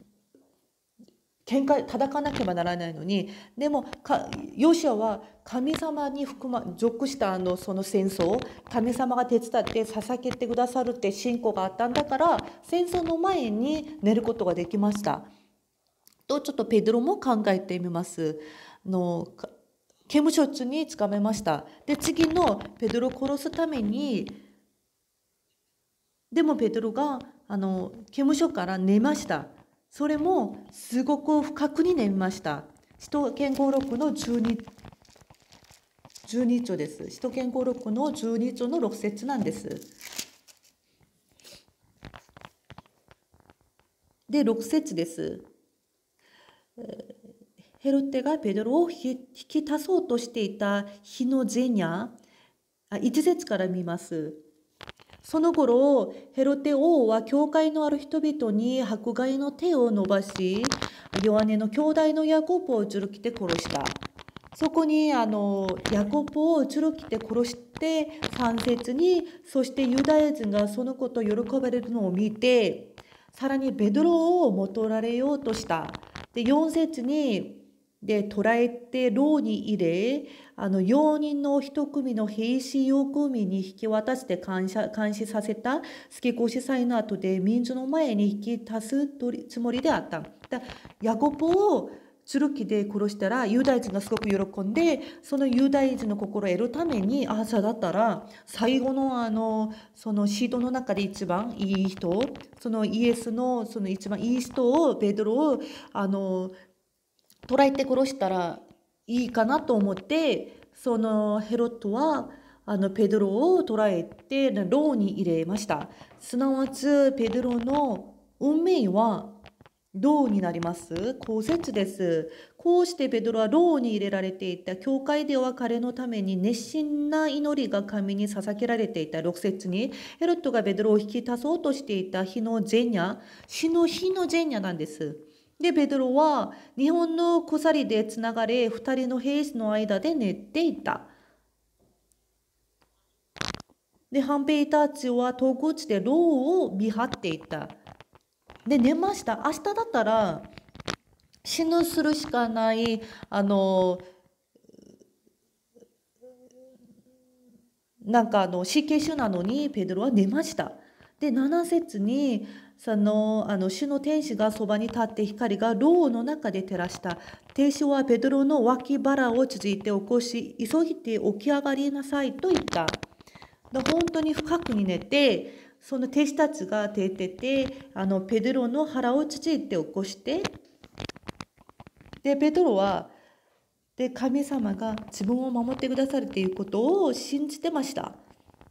戦かなければならないのに、でもヨシアは神様に属したその戦争、神様が手伝って捧げてくださるって信仰があったんだから、戦争の前に寝ることができましたと、ちょっとペドロも考えてみます。刑務所に捕まえました。で次のペドロを殺すために、でもペドロが刑務所から寝ました。それもすごく深くに寝ました。使徒言語録の12章です。使徒言語録の12章の6節なんです。で、6節です。ヘロテがペドロを引き出そうとしていた日の前夜、1節から見ます。その頃、ヘロテ王は教会のある人々に迫害の手を伸ばし、ヨハネの兄弟のヤコブを連れ来て殺した。そこにヤコブを連れ来て殺して、3節に、そしてユダヤ人がそのことを喜ばれるのを見て、さらにペドロを戻られようとした。で、4節に、捕らえて牢に入れ、4人の一組の兵士4組に引き渡して監視させた付け越し祭の後で民衆の前に引き出すつもりであった。ヤコブを剣で殺したらユダヤ人がすごく喜んで、そのユダヤ人の心を得るために、朝だったら最後のその使徒の中で一番いい人、そのイエスのその一番いい人を、ペドロを捕らえて殺したらいいかなと思って、そのヘロトはペドロを捕らえて牢に入れました。すなわちペドロの運命は牢になります。後節です。こうしてペドロは牢に入れられていた。教会では彼のために熱心な祈りが神に捧げられていた。6節にヘロトがペドロを引き出そうとしていた日の前夜、死の日の前夜なんです。で、ペドロは日本の鎖でつながれ、2人の兵士の間で寝ていた。で、反兵たちは戸口で牢を見張っていた。で、寝ました。明日だったら死ぬするしかない、なんか死刑囚なのにペドロは寝ました。で、7節に主の天使がそばに立って光が牢の中で照らした。天使はペドロの脇腹を続いて起こし、急いで起き上がりなさいと言った。本当に深くに寝て、その弟子たちが出てて、ペドロの腹を続いて起こして、で、ペドロは、神様が自分を守ってくださるということを信じてました。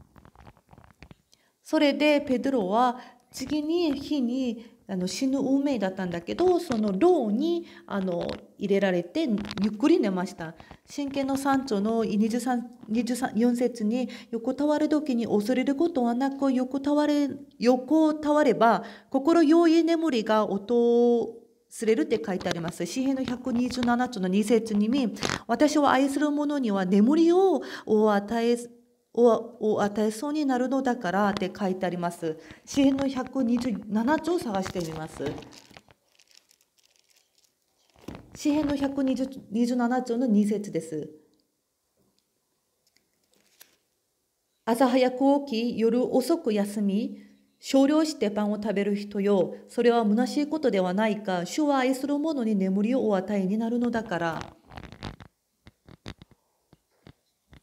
それでペドロは次に日に死ぬ運命だったんだけど、その牢に入れられてゆっくり寝ました。真剣の3章の24節に、横たわる時に恐れることはなく、横たわれば心よい眠りが訪れるって書いてあります。詩編の127章の2節に、私を愛する者には眠りを与えそうになるのだからって書いてあります。詩編の127章を探してみます。詩編の127章の2節です。朝早く起き、夜遅く休み、少量してパンを食べる人よ、それは虚しいことではないか。主は愛する者に眠りをお与えになるのだから。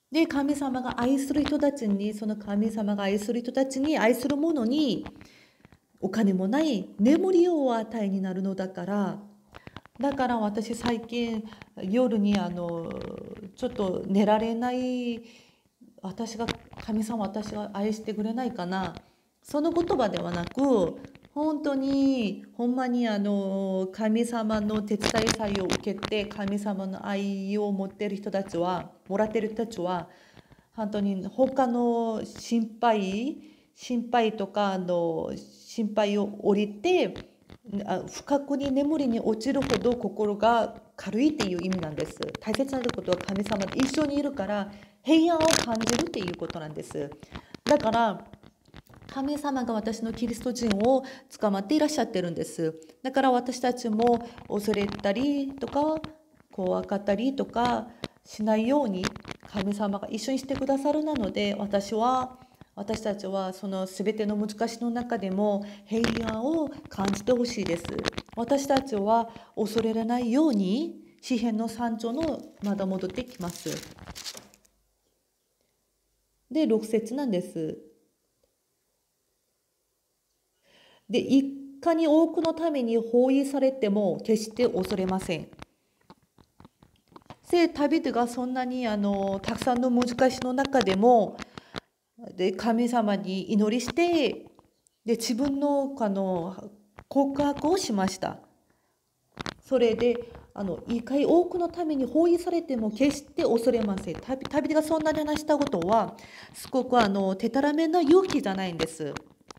で、神様が愛する人たちに、その神様が愛する人たちに、愛する者に、お金もない眠りをお与えになるのだから、だから私最近夜にちょっと寝られない、神様私が愛してくれないかな、その言葉ではなく、本当にほんまに神様の手伝いさえを受けて神様の愛を持っている人たちは、もらっている人たちは、本当に他の心配とか心配を降りて、深くに眠りに落ちるほど心が軽いっていう意味なんです。大切なことは神様と一緒にいるから平安を感じるっていうことなんです。だから神様が私のキリスト人を捕まっていらっしゃってるんです。だから私たちも恐れたりとか怖かったりとかしないように神様が一緒にしてくださるなので、私たちはその全ての難しいの中でも平安を感じてほしいです。私たちは恐れられないように詩篇の3章のまだ戻ってきます。で、6節なんです。で、いかに多くのために包囲されても決して恐れません。で、ダビデがそんなにたくさんの難しいの中でも神様に祈りして、で自分の告白をしました。それでいかに多くのために包囲されても決して恐れません。ダビデがそんなに話したことはすごくでたらめな勇気じゃないんです。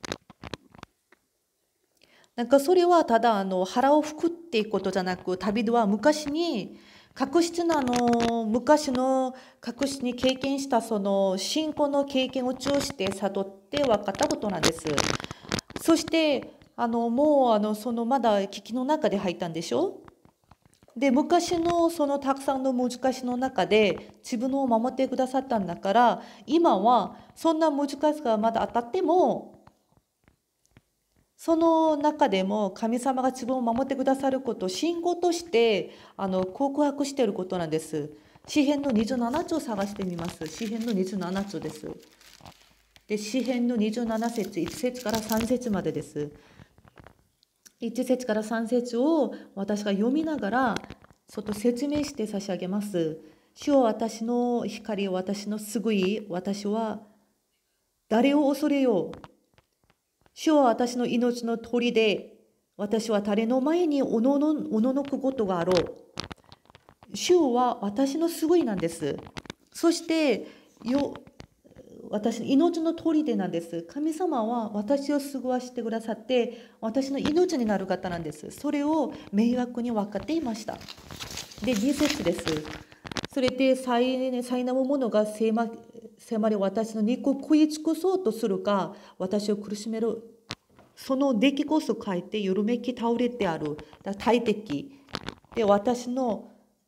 なんかそれはただ腹を吹くっていうことじゃなく、ダビデは昔に確実な昔の確実に経験したその信仰の経験を通して悟って分かったことなんです。そしてもうそのまだ危機の中で入ったんでしょ。で、昔のそのたくさんの難しいの中で自分を守ってくださったんだから、今はそんな難しさがまだ当たっても、その中でも神様が自分を守ってくださることを信仰として告白していることなんです。詩編の27章を探してみます。詩編の27章です。で、詩編の27節、1節から3節までです。1節から3節を私が読みながらちょっと説明して差し上げます。主は私の光、私の救い、私は誰を恐れよう。主は私の命の砦で、私は誰の前におののくことがあろう。主は私の救いなんです。そして私の命の砦なんです。神様は私を救わしてくださって、私の命になる方なんです。それを明確に分かっていました。で、2節です。それで苛む者が迫り私の肉を食い尽くそうとするか、私を苦しめるその出来こそ書いて緩めき倒れてある大敵で、私の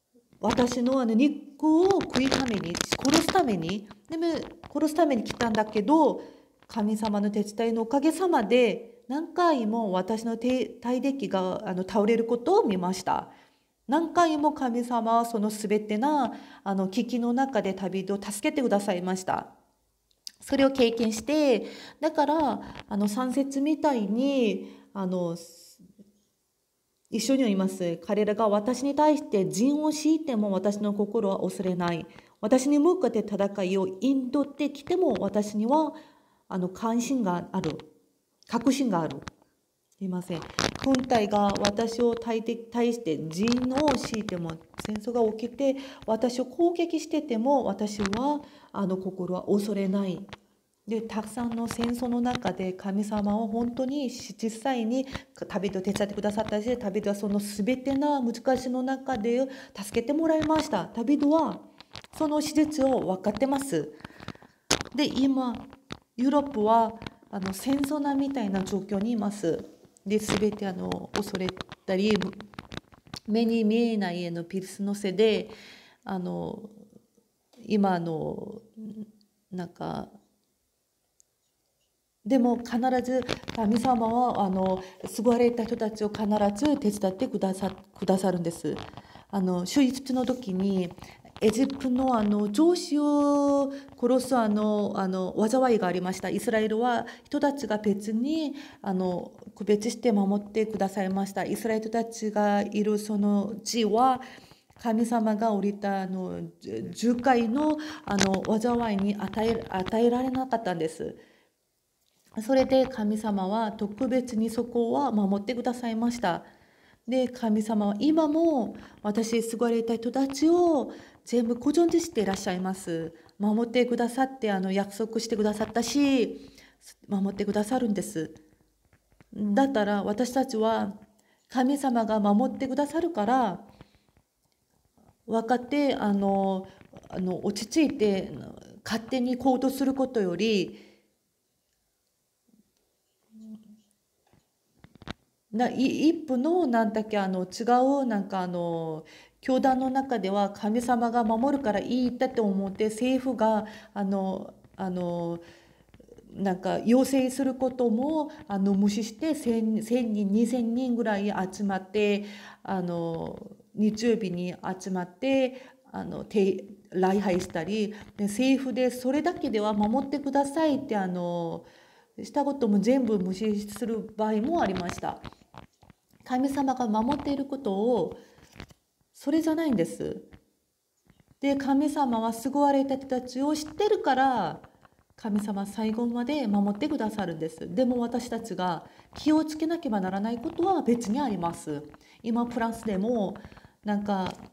肉を食いために殺すために来たんだけど、神様の手伝いのおかげさまで何回も私の大敵が倒れることを見ました。何回も神様はそのすべてな危機の中でダビデを助けてくださいました。それを経験して、だから3節みたいに一緒に読みます。彼らが私に対して陣を敷いても私の心は恐れない。私に向かって戦いを引導ってきても私には関心がある。確信がある。すいません。軍隊が私を対して陣を敷いても、戦争が起きて私を攻撃してても私は心は恐れない。で、たくさんの戦争の中で神様は本当に実際にダビデを手伝ってくださったし、ダビデはその全ての難しいの中で助けてもらいました。ダビデはその史実を分かってます。で、今ヨーロッパは戦争なみたいな状況にいます。で、全て恐れたり目に見えないピルスのせいで今なんかでも必ず神様は救われた人たちを必ず手伝ってくださるんです。出エジプトの時にエジプトの上司を殺す災いがありました。イスラエルは人たちが別に区別して守ってくださいました。イスラエルたちがいるその地は神様が降りた10回の災いに与えられなかったんです。それで神様は特別にそこは守ってくださいました。で、神様は今も私救われた人たちを全部ご存知していらっしゃいます。守ってくださって約束してくださったし、守ってくださるんです。だったら私たちは神様が守ってくださるから分かって落ち着いて勝手に行動することより一夫のなんだっけ違う教団の中では神様が守るからいいって思って政府が要請することも無視して1000人2000人ぐらい集まって日曜日に集まって礼拝したり政府でそれだけでは守ってくださいってしたことも全部無視する場合もありました。神様が守っていることをそれじゃないんです。で、神様は救われた人たちを知ってるから神様は最後まで守ってくださるんです。でも私たちが気をつけなければならないことは別にあります。今フランスでもなん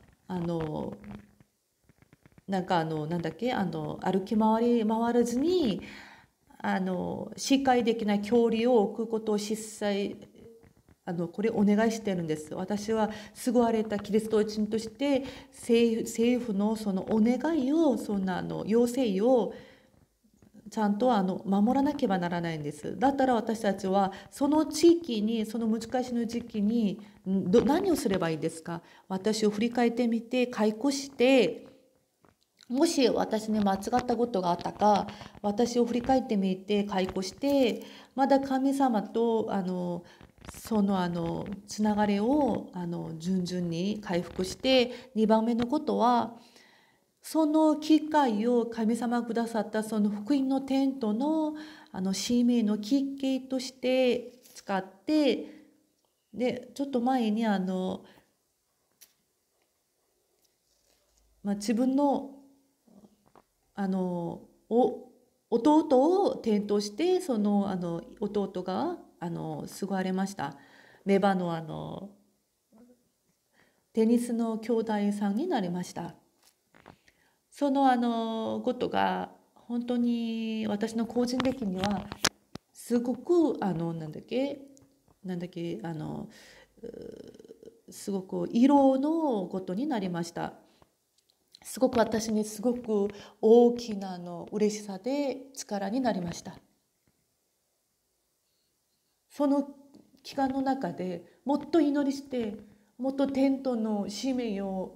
だっけ歩き回らずに視界できない距離を置くことを実際これお願いしてるんです。私は救われたキリスト人として政府のそのお願いをそんな要請をちゃんと守らなければならないんです。だったら私たちはその地域にその難しい時期に何をすればいいですか。私を振り返ってみて解雇してもし私に間違ったことがあったか私を振り返ってみて解雇してまだ神様とそのつながりを順々に回復して2番目のことはその機会を神様くださったその福音のテントの使命のきっかけとして使ってでちょっと前に自分の弟を転倒してその弟が救われました。レバのテニスの兄弟さんになりました。そのことが本当に私の個人的にはすごくすごく色のことになりました。すごく私にすごく大きな嬉しさで力になりました。その期間の中でもっと祈りしてもっとテントの使命を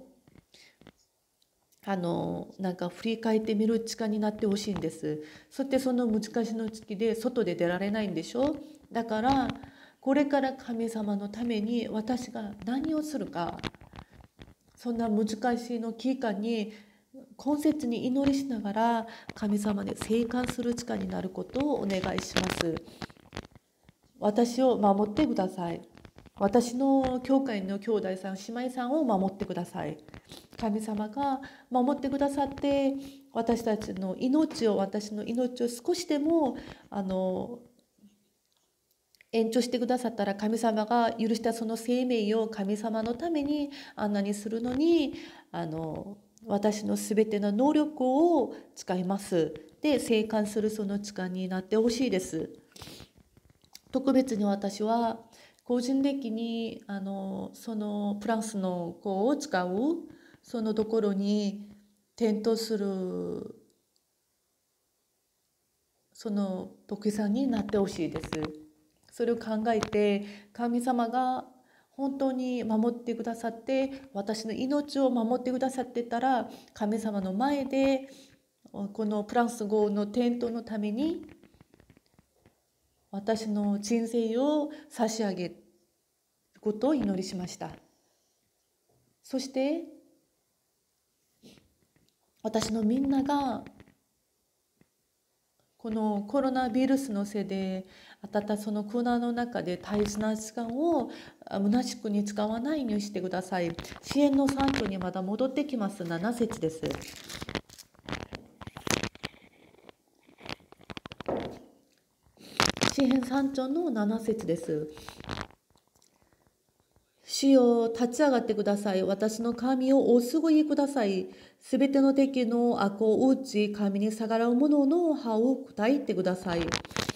振り返ってみる力になってほしいんです。そしてその難しいの月で外で出られないんでしょ。だからこれから神様のために私が何をするかそんな難しいの期間に懇切に祈りしながら神様に生還する力になることをお願いします。私を守ってください。私の教会の兄弟さん姉妹さんを守ってください。神様が守ってくださって私の命を少しでも延長してくださったら神様が許したその生命を神様のためにあんなにするのに私のすべての能力を使います。で生還するその力になってほしいです。特別に私は個人的にそのフランスの語を使うそのところに転倒するその徳さんになってほしいです。それを考えて神様が本当に守ってくださって私の命を守ってくださってたら神様の前でこのフランス語の転倒のために私の人生を差し上げることを祈りしました。そして私のみんながこのコロナウイルスのせいでその苦難の中で大切な時間を虚しくに使わないようにしてください。支援の山頂にまだ戻ってきます。7節です。詩編3章の7節です。主よ、立ち上がってください。私の神をお救いください。すべての敵の悪を打ち、神に逆らう者の歯を砕いてください。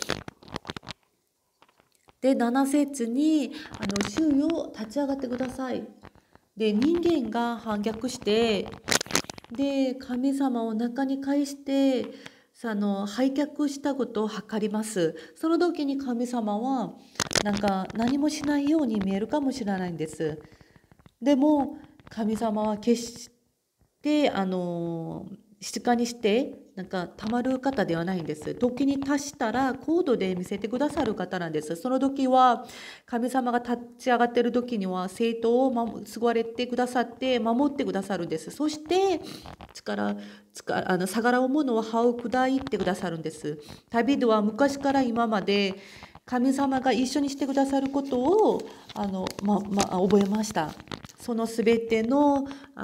で、7節に、主よ、立ち上がってください。で、人間が反逆して、で、神様を中に返して、廃却したことを図ります。その時に神様は、何もしないように見えるかもしれないんです。でも、神様は決して、静かにして、たまる方ではないんです。時に達したら行動で見せてくださる方なんです。その時は、神様が立ち上がっている時には、正当を救われてくださって、守ってくださるんです。そして、逆らう者は歯を砕いてくださるんです。旅では昔から今まで、神様が一緒にしてくださることを覚えました。そのすべての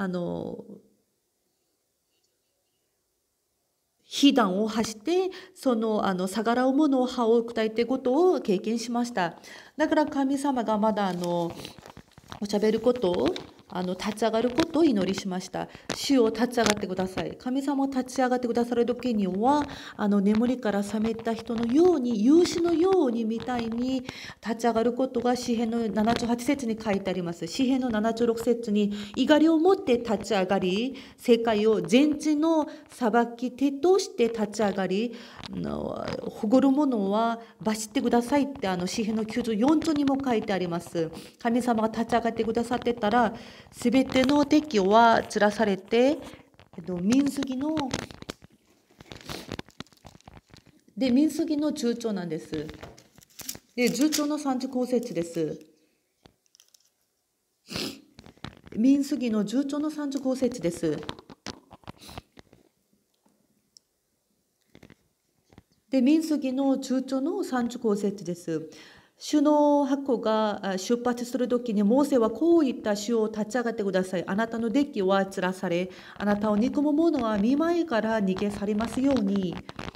非難を発して、逆らう者を歯を砕いていることを経験しました。だから神様がまだおしゃべることを立ち上がることを祈りしました。主を立ち上がってください。神様を立ち上がってくださる時には、眠りから覚めた人のように、勇士のようにみたいに立ち上がることが詩編の78節に書いてあります。詩編の76節に、怒りを持って立ち上がり、世界を全地の裁き手として立ち上がり、誇る者は罰してくださいって詩編の94章にも書いてあります。神様が立ち上がってくださってたら、すべての敵は散らされて、民数記の10章なんです。で、10章の35節です。民数記の10章の35節です。で、民数記の10章の35節です。主の箱が出発するときに、モーセはこう言った。主を立ち上がってください。あなたの敵は散らされ、あなたを憎む者は見舞いから逃げ去りますように。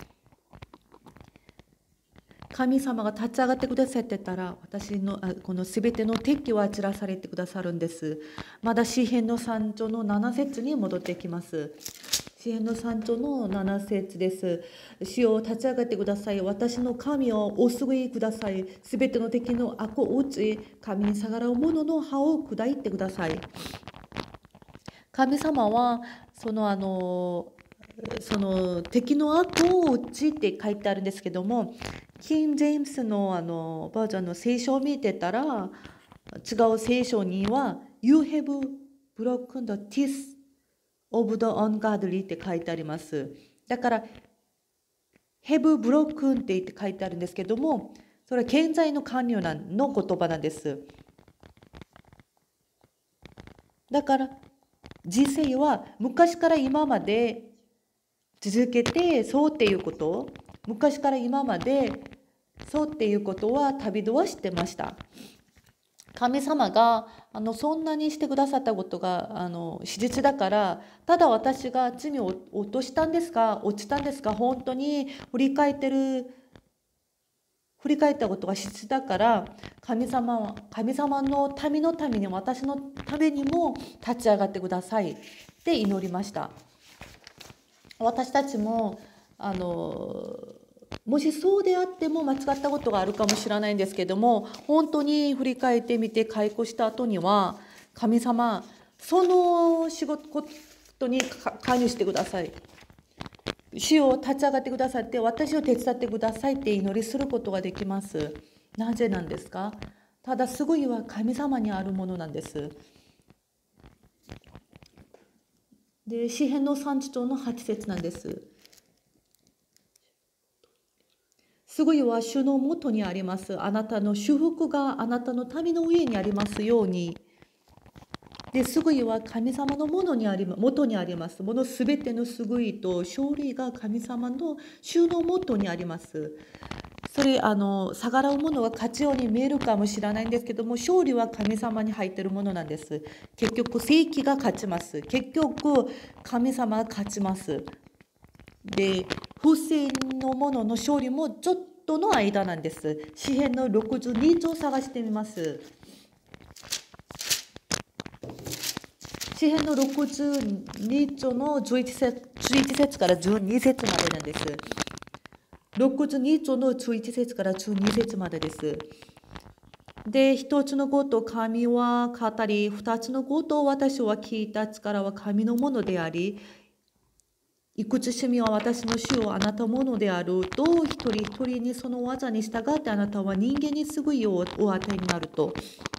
神様が立ち上がってくださってたら、私のこのすべての敵は散らされてくださるんです。まだ詩編の3章の7節に戻ってきます。詩編の3章の7節です。主を立ち上がってください。私の神をお救いください。すべての敵の悪を打ち、神に逆らう者の歯を砕いてください。神様はその敵の悪を打ちって書いてあるんですけども、キング・ジェームスのバージョンの聖書を見てたら、違う聖書には You have broken the teeth of the ungodly って書いてあります。だから have broken って言って書いてあるんですけども、それは現在の完了の言葉なんです。だから人生は昔から今まで続けてそうっていうこと、昔から今までそうっていうことは旅人は知ってました。神様がそんなにしてくださったことが史実だから、ただ私が罪を落としたんですか、落ちたんですか、本当に振り返ったことが史実だから、神様の民のために、私のためにも立ち上がってくださいって祈りました。私たちももしそうであっても間違ったことがあるかもしれないんですけども、本当に振り返ってみて解雇した後には、神様その仕事に関与してください。主を立ち上がってくださって、私を手伝ってくださいって祈りすることができます。なぜなんですか？ただ救いは神様にあるものなんです。で、詩編の3章の8節なんです。救いは主のもとにあります。あなたの祝福があなたの民の上にありますように。 で、救いは神様のものにあり元にあります。ものすべての救いと勝利が神様の主の元にあります。それ、逆らうものは勝ちように見えるかもしれないんですけども、勝利は神様に入っているものなんです。結局、正義が勝ちます。結局、神様が勝ちます。で、不正のものの勝利もちょっとの間なんです。詩編の62章を探してみます。詩編の62章の11節から12節までなんです。62章の11節から12節までです。で、一つのことを神は語り、二つのことを私は聞いた力は神のものであり、慈しみは私の主をあなたものであると、一人一人にその技に従ってあなたは人間に救いをお与えになると。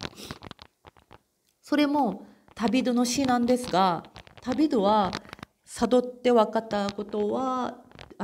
それもダビデの詩なんですが、ダビデは悟って分かったことは、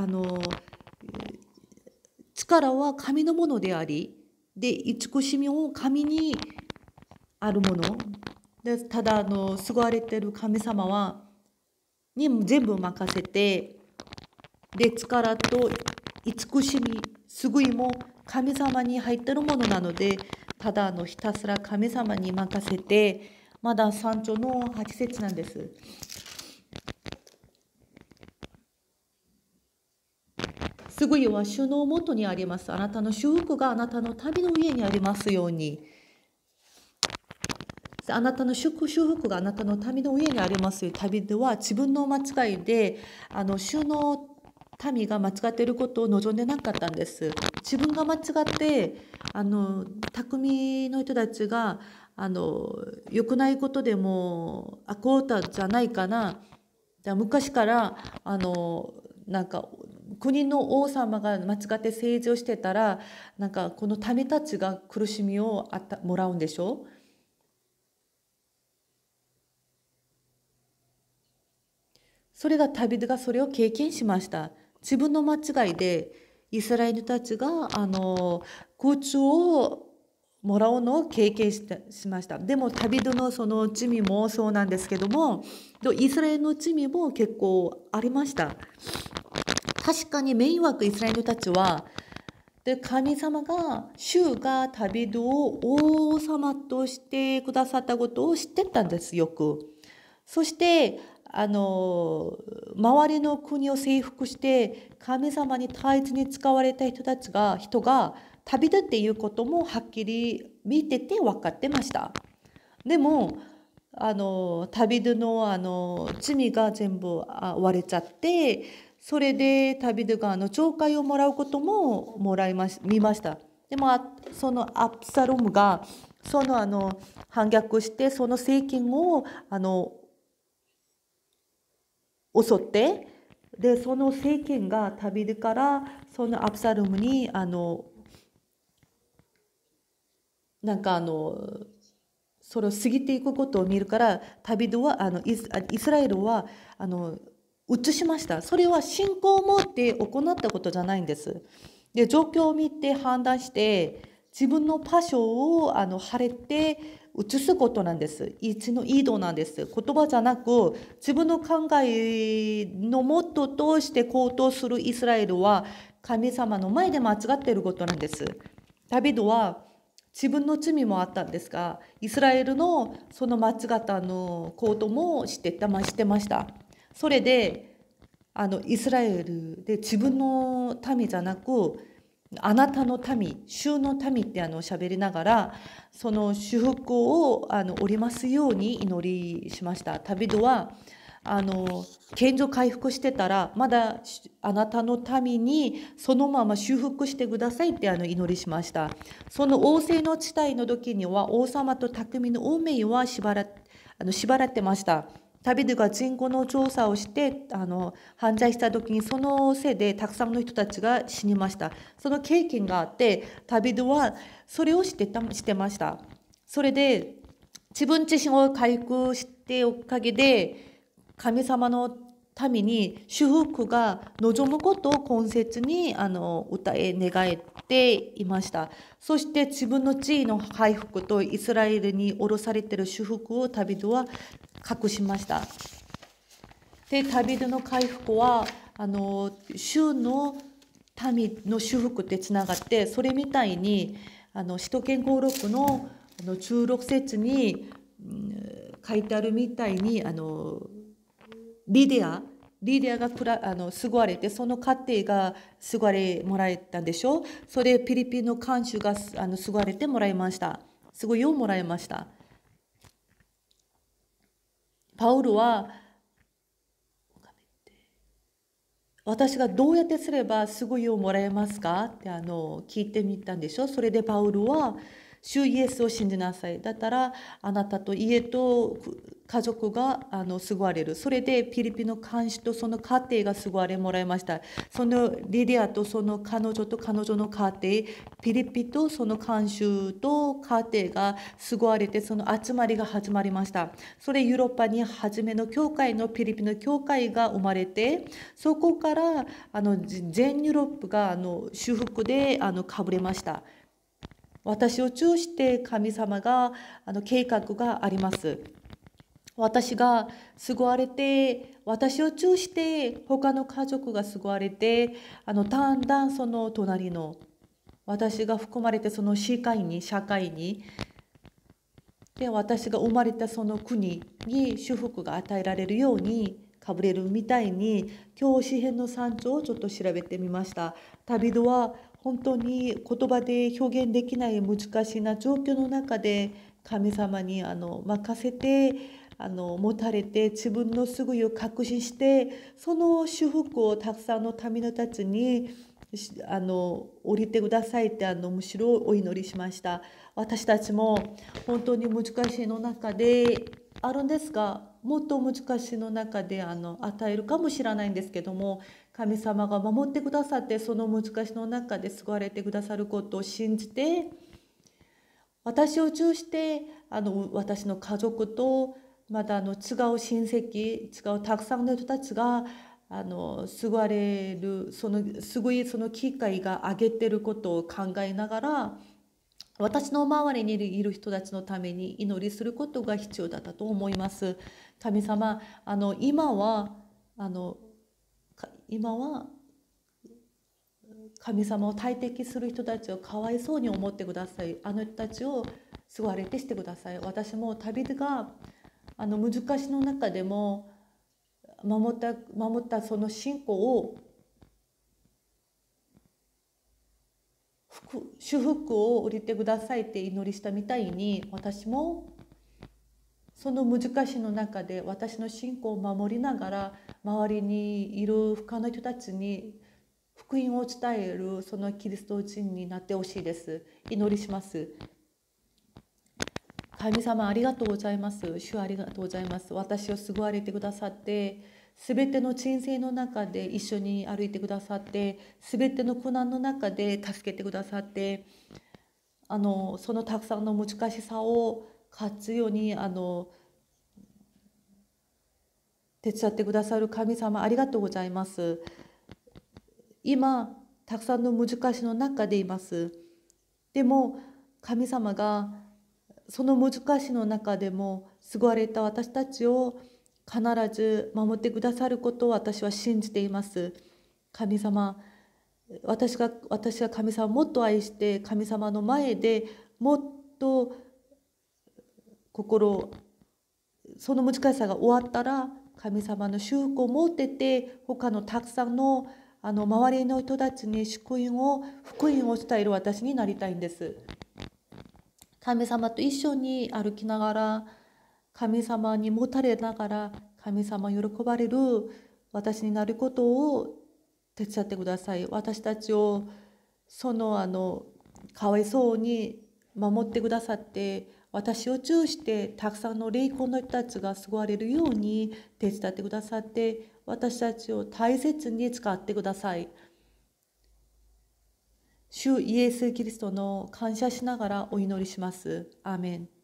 力は神のものであり、で、慈しみを神にあるもの。で、ただ、救われている神様に全部任せて、で、力と慈しみ、救いも神様に入っているものなので、ただひたすら神様に任せて、まだ3章の8節なんです。救いは主のもとにあります。あなたの祝福があなたの旅の上にありますように。あなたの祝福があなたの旅の上にあります。旅では自分の間違いで、主の民が間違っていることを望んでなかったんです。自分が間違って、匠の人たちが、良くないことでも、こうだじゃないかな。昔から、なんか、国の王様が間違って政治をしてたら、なんかこの民たちが苦しみをもらうんでしょう。それがダビデがそれを経験しました。自分の間違いでイスラエルたちが苦痛をもらうのを経験しました。でもダビデのその罪もそうなんですけども、イスラエルの罪も結構ありました。確かに迷惑イスラエルたちは、で神様が主がダビデを王様としてくださったことを知ってたんですよく。そして周りの国を征服して神様に大切に使われた人がダビデっていうこともはっきり見てて分かってました。でもダビデの罪が全部割れちゃって、それでダビデが懲戒をもらうことも見ました。でもそのアブサロムが反逆してその政権を襲って、でその政権がダビデからそのアブサロムになんかそれを過ぎていくことを見るから、ダビデはイスラエルは移しました。それは信仰を持って行ったことじゃないんです。で状況を見て判断して自分の場所を晴れて移すことなんです。一の移動なんです。言葉じゃなく自分の考えのもととして行動するイスラエルは神様の前で間違っていることなんです。ダビデは自分の罪もあったんですが、イスラエルのその間違った行動もしてました。それでイスラエルで自分の民じゃなく、あなたの民、主の民って喋りながら、その祝福をおりますように祈りしました。ダビデは健常回復してたら、まだあなたの民にそのまま修復してくださいって祈りしました。その王政の地帯の時には王様と匠の運命は縛られてました。ダビデが人口の調査をして犯罪した時にそのせいでたくさんの人たちが死にました。その経験があってダビデはそれをしてました。それで自分自身を回復しておかげで神様の民に祝福が望むことを今節に歌え願っていました。そして自分の地位の回復とイスラエルに下ろされている祝福をダビデは隠しました。で、ダビデの回復は主の民の祝福ってつながって、それみたいに使徒言語録の16節に書いてあるみたいにリディアが救われて、その家庭が救われもらえたんでしょう。それフィリピンの看守が救われてもらいました。救いをもらいました。パウルは私がどうやってすれば救いをもらえますかって聞いてみたんでしょ。それでパウルは主イエスを信じなさい。だったらあなたと家と家族が救われる。それでフィリピンの看守とその家庭が救われもらいました。そのリディアとその彼女と彼女の家庭、フィリピンとその看守と家庭が救われて、その集まりが始まりました。それヨーロッパに初めの教会のフィリピンの教会が生まれて、そこから全ヨーロッパが修復でかぶれました。私を通して神様が計画があります。私が救われて、私を通して他の家族が救われて、だんだんその隣の私が含まれてその社会にで、私が生まれたその国に祝福が与えられるようにかぶれるみたいに、今日詩編の3章をちょっと調べてみました。ダビデは本当に言葉で表現できない難しいな状況の中で神様に任せて持たれて、自分の救いを確信して、その祝福をたくさんの民のたちに降りてくださいってむしろお祈りしました。私たちも本当に難しいの中であるんですが、もっと難しいの中で与えるかもしれないんですけども、神様が守ってくださって、その難しいの中で救われてくださることを信じて、私を通して私の家族とまた違う親戚、違うたくさんの人たちが救われる、その機会が上げていることを考えながら、私の周りにいる人たちのために祈りすることが必要だったと思います。神様、今は神様を大敵する人たちをかわいそうに思ってください。人たちを救われてしてください。私もダビデが難しいの中でも守ったその信仰を祝福を降りてくださいって祈りしたみたいに、私もその難しいの中で私の信仰を守りながら、周りにいる他の人たちに福音を伝えるそのキリスト人になってほしいです。祈りします。神様ありがとうございます。主ありがとうございます。私を救われてくださって、すべての人生の中で一緒に歩いてくださって、すべての苦難の中で助けてくださって、そのたくさんの難しさを勝つように手伝ってくださる神様ありがとうございます。今たくさんの難しいの中でいます。でも神様がその難しいの中でも救われた私たちを必ず守ってくださることを私は信じています。神様、私が神様をもっと愛して、神様の前でもっとその難しさが終わったら、神様の祝福を持ってて、他のたくさんの周りの人たちに福音を伝える私になりたいんです。神様と一緒に歩きながら、神様に持たれながら、神様喜ばれる私になることを手伝ってください。私たちをかわいそうに守ってくださって、私を通してたくさんの霊魂の人たちが救われるように手伝ってくださって、私たちを大切に使ってください。主イエス・キリストの感謝しながらお祈りします。アーメン。